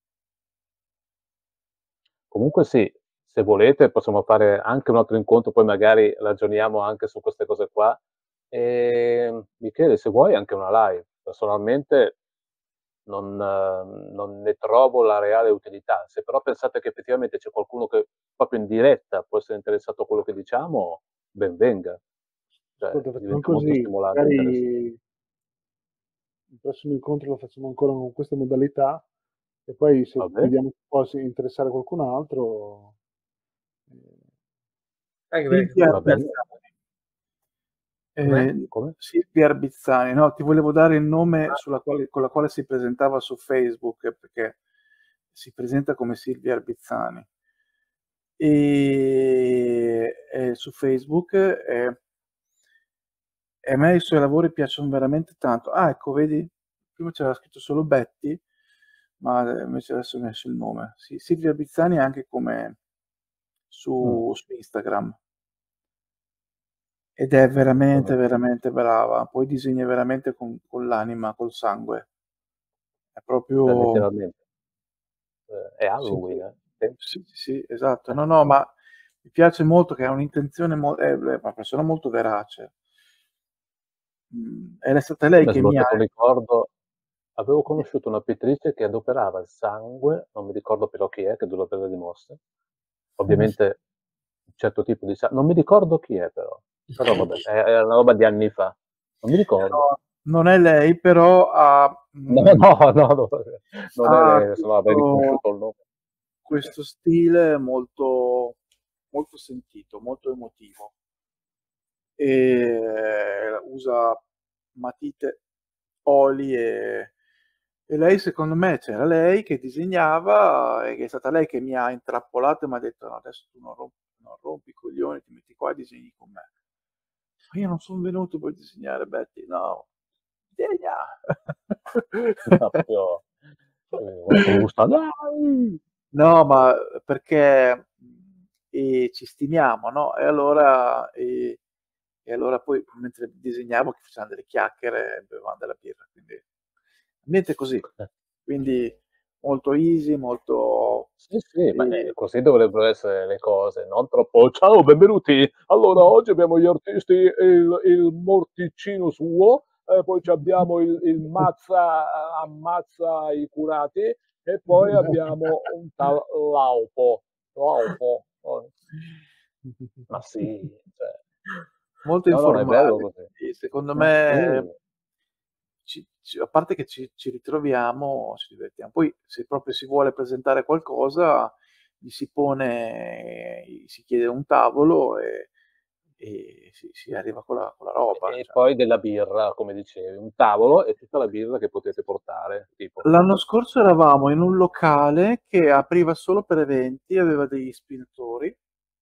Speaker 1: Comunque sì, se volete possiamo fare anche un altro incontro, poi magari ragioniamo anche su queste cose qua. E, Michele, se vuoi anche una live. Personalmente non, eh, non ne trovo la reale utilità. Se però pensate che effettivamente c'è qualcuno che proprio in diretta può essere interessato a quello che diciamo, ben venga. Cioè,
Speaker 3: Ascolta, facciamo
Speaker 1: diventa molto
Speaker 3: così,
Speaker 1: stimolante e interessante.
Speaker 3: magari il prossimo incontro lo facciamo ancora con queste modalità e poi se
Speaker 1: Vabbè,
Speaker 3: vediamo che può interessare qualcun altro. eh,
Speaker 4: Anche perché
Speaker 2: Silvia
Speaker 1: va
Speaker 4: comunque
Speaker 1: bene.
Speaker 2: Arbizzani.
Speaker 4: com'è?
Speaker 2: Eh,
Speaker 1: Come?
Speaker 2: Silvia Arbizzani, no, ti volevo dare il nome
Speaker 4: Ah,
Speaker 2: sulla quale- con la quale si presentava su Facebook, perché si presenta come Silvia Arbizzani. E, e su Facebook eh, e a me i suoi lavori piacciono veramente tanto. Ah, ecco, vedi, prima c'era scritto solo Betty, ma invece adesso mi esce il nome. Sì, Silvia Arbizzani anche come
Speaker 1: Mm,
Speaker 2: su, su Instagram. Ed è veramente,
Speaker 1: sono-
Speaker 2: veramente brava. Poi disegna veramente con, con l'anima, col sangue. È
Speaker 1: cioè,
Speaker 2: proprio...
Speaker 1: letteralmente. Eh, è
Speaker 2: Sì,
Speaker 1: Halloween,
Speaker 2: sì,
Speaker 1: eh? Sì.
Speaker 2: sì, sì, sì, esatto. No, no, ma mi piace molto che ha un'intenzione, mo- è è una persona molto verace. Mm, ed è stata
Speaker 1: Poi
Speaker 2: lei
Speaker 1: mi è
Speaker 2: che mi ha...
Speaker 1: sbloccato un ricordo, avevo conosciuto una pittrice che adoperava il sangue, non mi ricordo però chi è, che doveva prendere di mostre, ovviamente un certo tipo di sangue, non mi ricordo chi è però, però vabbè, è, è una roba di anni fa, non mi ricordo.
Speaker 2: No, non è lei, però ha,
Speaker 1: No,
Speaker 2: mm,
Speaker 1: no, no, no, non è
Speaker 2: ha
Speaker 1: lei, se no avrei
Speaker 2: questo,
Speaker 1: riconosciuto il nome.
Speaker 2: questo stile molto, molto sentito, molto emotivo. E usa matite, oli e, e lei secondo me c'era lei che disegnava e che è stata lei che mi ha intrappolato e mi ha detto no, adesso tu non rompi, non rompi i coglioni, ti metti qua e disegni con me. Ma io non sono venuto per disegnare Betty, no, disegna.
Speaker 1: Proprio, eh, con frusta, dai!
Speaker 2: No, ma perché mh, e ci stimiamo, no? E allora, e, e allora poi mentre disegnavo che facevamo delle chiacchiere e bevevamo della birra, quindi niente così. Quindi molto easy, molto...
Speaker 1: Sì, sì, ma eh,
Speaker 2: e-
Speaker 1: così dovrebbero essere le cose, non troppo ciao, benvenuti. Allora, oggi abbiamo gli artisti, il, il morticino suo, eh, poi ci abbiamo il, il mazza, ammazza i curati, e poi abbiamo un tal Laupo. Laupo. Oh, ma sì, cioè,
Speaker 2: molto
Speaker 1: no, no, è bello
Speaker 2: informale.
Speaker 1: così.
Speaker 2: E secondo
Speaker 1: Ma
Speaker 2: me,
Speaker 1: sì.
Speaker 2: ci- ci- a parte che ci, ci ritroviamo, ci divertiamo. Poi, se proprio si vuole presentare qualcosa, gli si pone, gli si chiede un tavolo e, e si, si arriva con la, con la roba.
Speaker 1: E
Speaker 2: Cioè.
Speaker 1: poi della birra, come dicevi, un tavolo e tutta la birra che potete portare, tipo.
Speaker 2: L'anno scorso eravamo in un locale che apriva solo per eventi, aveva degli spinatori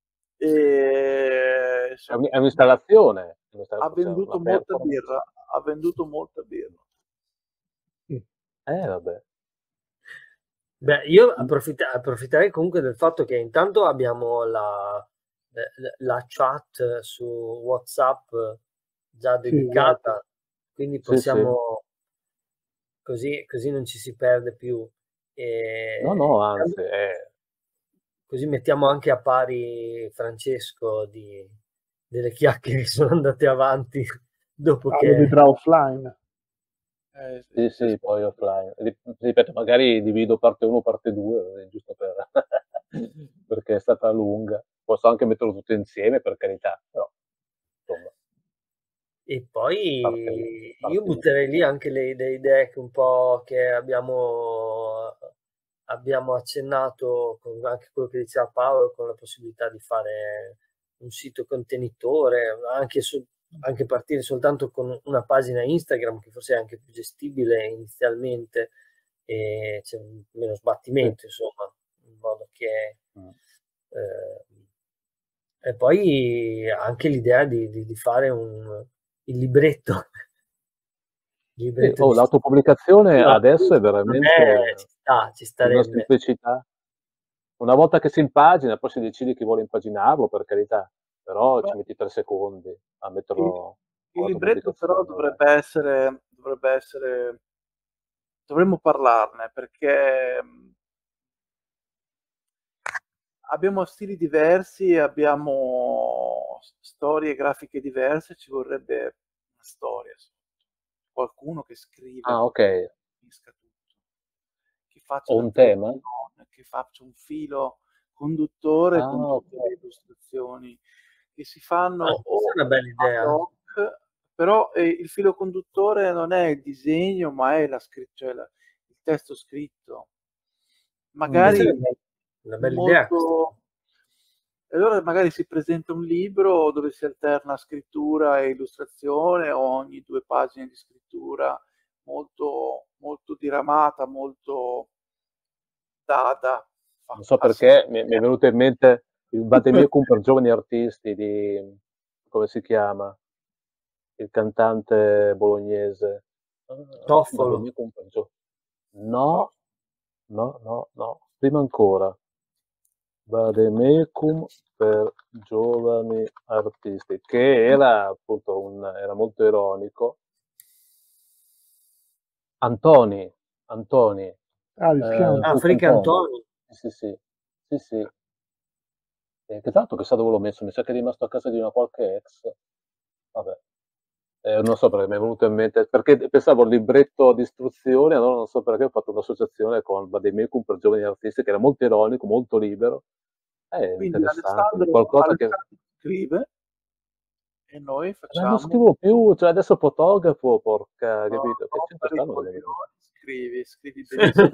Speaker 2: e
Speaker 1: È
Speaker 2: insomma,
Speaker 1: un- è un'installazione, è
Speaker 2: ha
Speaker 1: un'install- cioè una
Speaker 2: venduto molta
Speaker 1: performance.
Speaker 2: birra, ha venduto molta birra.
Speaker 1: Eh, vabbè.
Speaker 4: beh, io approfitta- approfitterei comunque del fatto che intanto abbiamo la, la- la chat su WhatsApp già
Speaker 3: Sì, esatto.
Speaker 4: dedicata, quindi
Speaker 1: Sì, sì.
Speaker 4: possiamo così, così non ci si perde più.
Speaker 1: No,
Speaker 4: E
Speaker 1: no, anzi, è...
Speaker 4: così mettiamo anche a pari Francesco di, delle chiacchiere che sono andate avanti dopo
Speaker 3: Ah, lo
Speaker 4: che...
Speaker 3: vedrà offline.
Speaker 2: Eh,
Speaker 1: Sì,
Speaker 2: se
Speaker 1: sì, poi
Speaker 2: sbocchi.
Speaker 1: offline. Ri- Ripeto, magari divido parte uno, parte due, giusto per... perché è stata lunga. Posso anche metterlo tutto insieme, per carità, però, insomma,
Speaker 4: E
Speaker 1: parte uno,
Speaker 4: poi io
Speaker 1: parte due.
Speaker 4: butterei lì anche le, le idee che un po' che abbiamo, abbiamo accennato, con anche quello che diceva Paolo, con la possibilità di fare un sito contenitore, anche, su- anche partire soltanto con una pagina Instagram che forse è anche più gestibile inizialmente e c'è meno
Speaker 1: Sì.
Speaker 4: sbattimento, insomma, in modo che
Speaker 1: Mm.
Speaker 4: eh, e poi anche l'idea di, di, di fare un, il libretto. Il
Speaker 1: Sì,
Speaker 4: libretto
Speaker 1: oh,
Speaker 4: di
Speaker 1: l'autopubblicazione
Speaker 4: no,
Speaker 1: adesso è
Speaker 4: secondo me ci
Speaker 1: veramente
Speaker 4: sta, ci
Speaker 1: di una
Speaker 4: starebbe.
Speaker 1: semplicità. Una volta che si impagina, poi si decide chi vuole impaginarlo, per carità, però
Speaker 2: Beh,
Speaker 1: ci metti tre secondi a
Speaker 2: il,
Speaker 1: metterlo
Speaker 2: il
Speaker 1: con
Speaker 2: libretto però
Speaker 1: l'autopubblicazione ormai.
Speaker 2: dovrebbe essere, dovrebbe essere, dovremmo parlarne perché mh, abbiamo stili diversi, abbiamo s- storie grafiche diverse, ci vorrebbe una storia, sotto. Qualcuno che scrive
Speaker 1: Ah, ok.
Speaker 2: proprio, unisca tutto, che faccia
Speaker 1: Ho
Speaker 2: da
Speaker 1: un tema?
Speaker 2: traduzione, che faccia un filo conduttore con
Speaker 1: Ah, ok.
Speaker 2: tutte le illustrazioni che si fanno
Speaker 4: Ah, questa è
Speaker 2: o
Speaker 4: una bella
Speaker 2: ad
Speaker 4: idea.
Speaker 2: hoc, però eh, il filo conduttore non è il disegno, ma è la scrittura, cioè la- il testo scritto,
Speaker 3: Mm.
Speaker 4: Questa è una
Speaker 2: magari
Speaker 4: bella, una bella idea. Questa.
Speaker 2: molto. E allora magari si presenta un libro dove si alterna scrittura e illustrazione, o ogni due pagine di scrittura molto, molto diramata, molto data, fa,
Speaker 1: Non so
Speaker 2: fa sì.
Speaker 1: perché mi, mi è venuto in mente il Vademecum per giovani artisti di, come si chiama? Il cantante bolognese. Ah,
Speaker 4: Toffolo.
Speaker 1: Vademecum per giovani.
Speaker 2: No,
Speaker 1: No, no, no, no. Prima ancora. Vademecum per giovani artisti, che era appunto un, era molto ironico. Antoni, Antoni,
Speaker 3: Ah, si chiama.
Speaker 1: eh,
Speaker 4: Ah,
Speaker 1: Fufu
Speaker 4: Frick
Speaker 1: Antoni.
Speaker 4: Antoni.
Speaker 1: Sì, sì, sì, sì, sì. Eh, che tra l'altro chissà dove l'ho messo, mi sa che è rimasto a casa di una qualche ex. Vabbè. Eh, non so perché mi è venuto in mente, perché pensavo al libretto di istruzione, allora non so perché ho fatto un'associazione con Vademecum per giovani artisti, che era molto ironico, molto libero. È
Speaker 2: quindi
Speaker 1: interessante, di
Speaker 2: Alessandro,
Speaker 1: qualcosa che
Speaker 2: Alessandro scrive e noi
Speaker 1: ma non
Speaker 2: facciamo
Speaker 1: scrivo più, cioè adesso fotografo, porca,
Speaker 2: no,
Speaker 1: capito? Che
Speaker 2: rompere
Speaker 1: c'entra
Speaker 2: i
Speaker 1: stanno delle cose?
Speaker 2: coglioni, scrivi, scrivi benissimo.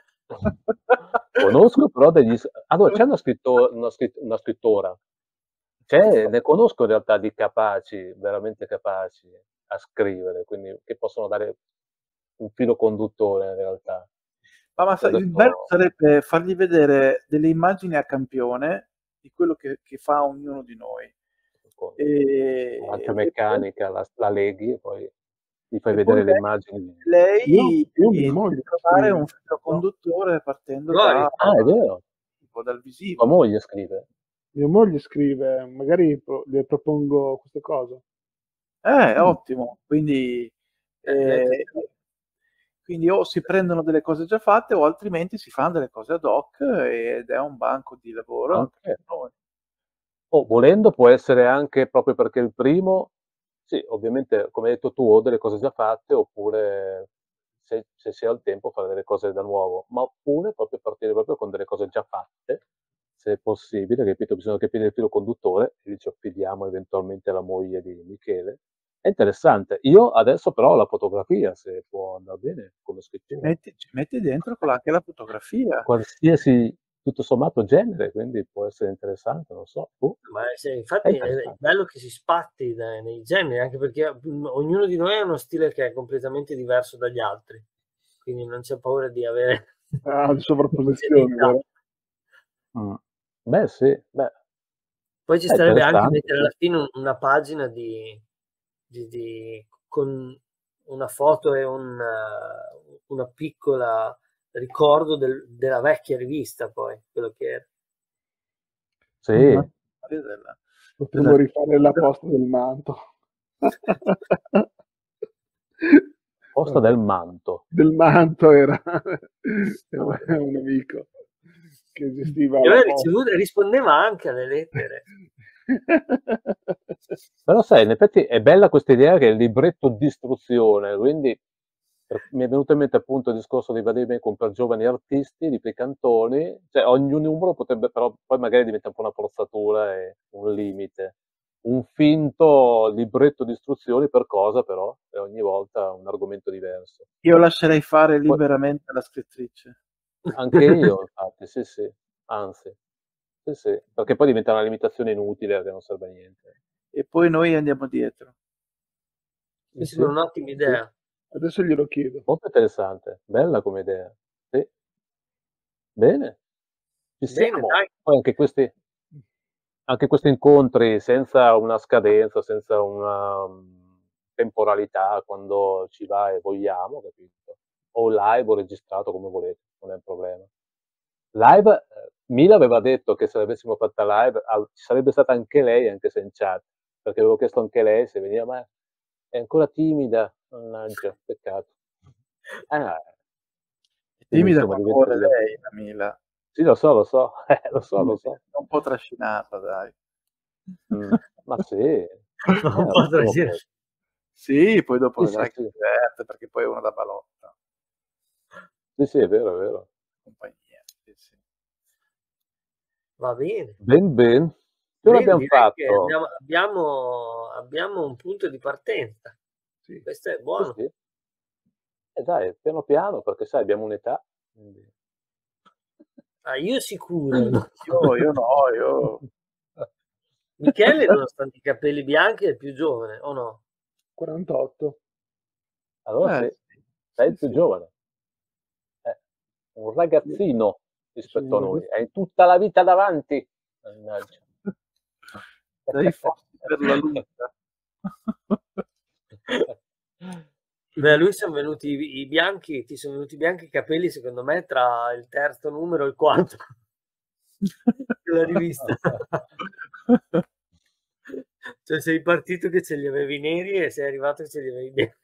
Speaker 1: Conosco però degli... Allora, c'è una, scritto- una scritt- una scrittora, c'è, ne conosco in realtà di capaci, veramente capaci a scrivere, quindi che possono dare un filo conduttore in realtà.
Speaker 2: Ma, ma sa-
Speaker 1: Poi
Speaker 2: il bello
Speaker 1: adesso,
Speaker 2: sarebbe fargli vedere delle immagini a campione di quello che, che fa ognuno di noi.
Speaker 1: con
Speaker 2: E,
Speaker 1: un'altra
Speaker 2: e poi,
Speaker 1: meccanica la, la leghi e poi gli fai
Speaker 2: e poi
Speaker 1: vedere le immagini.
Speaker 3: Io,
Speaker 2: lei,
Speaker 3: io mia
Speaker 2: lei deve
Speaker 3: moglie
Speaker 2: trovare un
Speaker 3: scrive.
Speaker 2: filo
Speaker 3: No,
Speaker 2: conduttore partendo da,
Speaker 4: Gloria.
Speaker 1: Ah, è vero,
Speaker 2: tipo, dal
Speaker 1: tua
Speaker 2: visivo.
Speaker 1: moglie scrive.
Speaker 3: mia moglie scrive, magari pro- le propongo queste cose.
Speaker 2: Eh,
Speaker 1: Mm.
Speaker 2: ottimo. Quindi,
Speaker 4: Eh, lei
Speaker 2: eh,
Speaker 4: potrebbe-
Speaker 2: quindi o si prendono delle cose già fatte o altrimenti si fanno delle cose ad hoc ed è un banco di lavoro anche
Speaker 1: Anche.
Speaker 2: per noi.
Speaker 1: O volendo può essere anche proprio perché il primo, sì, ovviamente come hai detto tu, o delle cose già fatte, oppure se, se si ha il tempo fare delle cose da nuovo, ma oppure proprio partire proprio con delle cose già fatte, se è possibile, capito? Bisogna capire il filo conduttore, e lì ci affidiamo eventualmente alla moglie di Michele. È interessante. Io adesso però ho la fotografia, se può andare bene come
Speaker 2: Ci
Speaker 1: scrittura.
Speaker 2: metti, ci metti dentro con anche la fotografia.
Speaker 1: Qualsiasi, tutto sommato, genere, quindi può essere interessante, non so. Boh,
Speaker 4: Ma se-
Speaker 1: è
Speaker 4: infatti è è
Speaker 1: interessante.
Speaker 4: bello che si spatti da- nei generi, anche perché mm, ognuno di noi ha uno stile che è completamente diverso dagli altri, quindi non c'è paura di avere
Speaker 3: Ah, di sovrapposizione,
Speaker 4: omogeneità.
Speaker 3: vero?
Speaker 1: Mm. Beh, sì, beh,
Speaker 4: Poi ci
Speaker 1: è
Speaker 4: starebbe anche
Speaker 1: interessante,
Speaker 4: mettere
Speaker 1: sì.
Speaker 4: alla fine un- una pagina di, di- di- con una foto e un, eh, una piccola ricordo del- della vecchia rivista, poi quello che era.
Speaker 2: Ma-
Speaker 1: Sì,
Speaker 2: della-
Speaker 3: Potremmo
Speaker 2: della-
Speaker 3: rifare la posta del manto.
Speaker 1: Posta
Speaker 3: Vabbè.
Speaker 1: del Manto.
Speaker 3: Del manto era è un è un amico che gestiva
Speaker 4: E
Speaker 3: la
Speaker 4: aveva
Speaker 3: posta.
Speaker 4: ricevuto, rispondeva anche alle lettere.
Speaker 1: Però sai, in effetti è bella questa idea che è il libretto di istruzione, quindi per- mi è venuto in mente appunto il discorso di Vademecum per giovani artisti, di Picantoni, cioè ogni numero potrebbe però, poi magari diventa un po' una forzatura e un limite. Un finto libretto di istruzioni per cosa però, e ogni volta un argomento diverso.
Speaker 2: Io lascerei fare
Speaker 1: Poi,
Speaker 2: liberamente alla scrittrice.
Speaker 1: anche io, infatti, sì, sì, anzi, sì, sì, perché poi diventa una limitazione inutile che non serve a niente.
Speaker 2: E poi noi andiamo dietro.
Speaker 4: Mi
Speaker 1: Sì,
Speaker 4: sembra
Speaker 1: sì,
Speaker 4: un'ottima
Speaker 1: sì,
Speaker 4: idea.
Speaker 3: Adesso glielo chiedo.
Speaker 1: molto interessante, bella come idea. Sì, bene, ci
Speaker 4: Bene,
Speaker 1: siamo.
Speaker 4: dai.
Speaker 1: Poi anche questi anche questi incontri senza una scadenza, senza una um, temporalità, quando ci va e vogliamo, capito? O live o registrato, come volete, non è un problema. Live, eh, Mila aveva detto che se l'avessimo fatta live al- ci sarebbe stata anche lei, anche se in chat, perché avevo chiesto anche lei se veniva, ma è ancora timida, mannaggia, peccato. Ah, quindi
Speaker 2: Timida
Speaker 1: insomma
Speaker 2: come
Speaker 1: diventa
Speaker 2: vuole
Speaker 1: via.
Speaker 2: lei, la Mila.
Speaker 1: Sì, lo so, lo so, eh, lo so, lo so.
Speaker 2: Un po' trascinata, dai.
Speaker 1: Mm, ma sì, eh,
Speaker 4: Ma un po'
Speaker 1: lo so
Speaker 4: trascinata.
Speaker 1: poi.
Speaker 2: Sì, poi dopo
Speaker 1: Sì, sì,
Speaker 2: vedrai che
Speaker 1: sì.
Speaker 2: si diverte, perché poi è una da balotta.
Speaker 1: Sì, sì, è vero, è vero.
Speaker 2: Compagnia, sì, sì.
Speaker 4: Va bene.
Speaker 1: Ben, ben. Che
Speaker 4: Bene,
Speaker 1: l'abbiamo
Speaker 4: direi che
Speaker 1: fatto?
Speaker 4: abbiamo, abbiamo, abbiamo un punto di partenza.
Speaker 3: Sì.
Speaker 4: Questo è
Speaker 1: Sì,
Speaker 4: buono.
Speaker 1: sì. E dai, piano piano, perché sai, abbiamo un'età. quindi-
Speaker 4: Ah, io sicuro. no.
Speaker 2: Io, io no, io...
Speaker 4: Michele, nonostante i capelli bianchi, è il più giovane, o no?
Speaker 3: quarantotto.
Speaker 1: Allora
Speaker 2: Eh,
Speaker 1: sì,
Speaker 2: sì,
Speaker 1: sei
Speaker 2: sì,
Speaker 1: il più
Speaker 2: sì.
Speaker 1: giovane. Eh, un ragazzino rispetto a
Speaker 3: Sono un
Speaker 1: noi. Hai tutta la vita davanti. Mannaggia.
Speaker 2: Dai fossi per la lunga.
Speaker 4: Beh, a lui sono venuti i, i bianchi, ti sono venuti bianchi i capelli, secondo me, tra il terzo numero e il quarto. La rivista. Cioè sei partito che ce li avevi neri e sei arrivato che ce li avevi bianchi.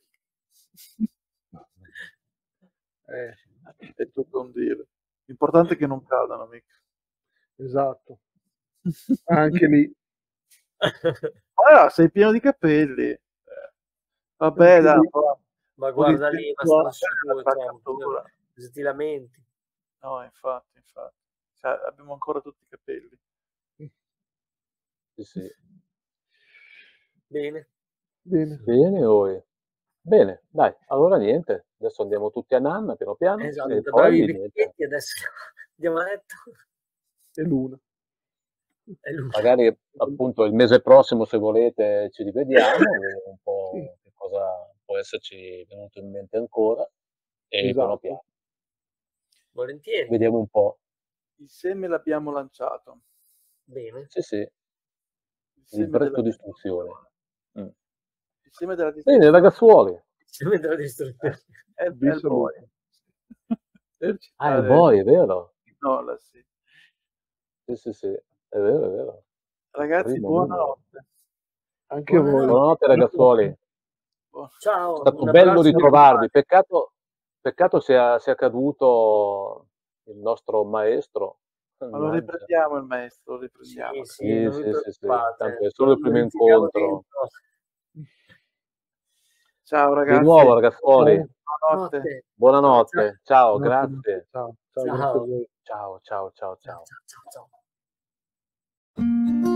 Speaker 3: Eh,
Speaker 2: È tutto un dire. L'importante è che non cadano, mica.
Speaker 3: esatto. Anche lì.
Speaker 2: Ah, sei pieno di capelli. Eh, Vabbè,
Speaker 3: Anche
Speaker 2: dai,
Speaker 3: lì.
Speaker 2: un po',
Speaker 4: Ma
Speaker 2: un po' di
Speaker 4: guarda lì, ma
Speaker 2: tempo
Speaker 4: stanno
Speaker 2: alla
Speaker 4: su, cioè,
Speaker 2: attaccatura.
Speaker 4: se ti lamenti.
Speaker 2: No, infatti, infatti. Cioè, abbiamo ancora tutti i capelli.
Speaker 1: Sì, sì.
Speaker 4: Bene.
Speaker 3: Bene.
Speaker 1: Bene, oi. Bene, dai, allora niente. Adesso andiamo tutti a nanna, piano piano,
Speaker 4: Esatto,
Speaker 1: e
Speaker 4: bravi i
Speaker 1: poi niente.
Speaker 4: vecchietti, adesso andiamo a letto.
Speaker 3: E l'una.
Speaker 4: È l'una.
Speaker 1: Magari appunto il mese prossimo, se volete, ci rivediamo, vediamo un
Speaker 3: Sì,
Speaker 1: po' che cosa può esserci venuto in mente ancora e piano
Speaker 3: esatto.
Speaker 1: piano.
Speaker 4: Volentieri.
Speaker 1: Vediamo un po'.
Speaker 2: Il seme l'abbiamo lanciato.
Speaker 4: Bene.
Speaker 1: Sì, sì,
Speaker 2: Il
Speaker 1: il
Speaker 2: seme della
Speaker 1: libretto di istruzioni.
Speaker 2: distruzione.
Speaker 1: Mm.
Speaker 2: Il seme della
Speaker 1: Bene,
Speaker 2: distruzione
Speaker 1: ragazzuoli.
Speaker 4: Si vedrà distruzione.
Speaker 2: è,
Speaker 3: Vi
Speaker 2: è il
Speaker 3: saluto.
Speaker 2: boy. Per
Speaker 1: Ah, è
Speaker 2: citare
Speaker 1: voi, è vero.
Speaker 2: Nola, sì.
Speaker 1: Sì, sì, sì, è vero, è vero.
Speaker 2: Ragazzi,
Speaker 1: Primo numero.
Speaker 2: buonanotte.
Speaker 3: Anche a voi.
Speaker 4: Buonanotte.
Speaker 1: Buonanotte, ragazzuoli. È
Speaker 2: Buon-
Speaker 4: Ciao,
Speaker 1: stato
Speaker 4: un
Speaker 1: bello
Speaker 4: abbraccio.
Speaker 1: ritrovarvi. Peccato, peccato sia, sia caduto il nostro maestro.
Speaker 2: Ma lo
Speaker 1: Mannaggia.
Speaker 2: riprendiamo il maestro, lo
Speaker 4: Sì,
Speaker 2: riprendiamo.
Speaker 4: sì,
Speaker 1: Sì,
Speaker 4: non vi
Speaker 1: sì, sì, sì.
Speaker 4: preoccupate.
Speaker 1: Tanto è
Speaker 4: Lo,
Speaker 1: solo il
Speaker 4: lo
Speaker 1: primo
Speaker 4: ritiriamo
Speaker 1: incontro.
Speaker 4: dentro.
Speaker 2: Ciao
Speaker 1: Di
Speaker 2: ragazzi,
Speaker 1: nuovo, ragazzuoli.
Speaker 2: buonanotte.
Speaker 4: Notte.
Speaker 1: Buonanotte. Ciao,
Speaker 3: Buonanotte.
Speaker 1: grazie.
Speaker 3: Ciao. Ciao,
Speaker 4: Ciao.
Speaker 3: grazie a voi.
Speaker 1: Ciao, ciao, ciao,
Speaker 4: Ciao,
Speaker 1: ciao.
Speaker 4: ciao, ciao, ciao.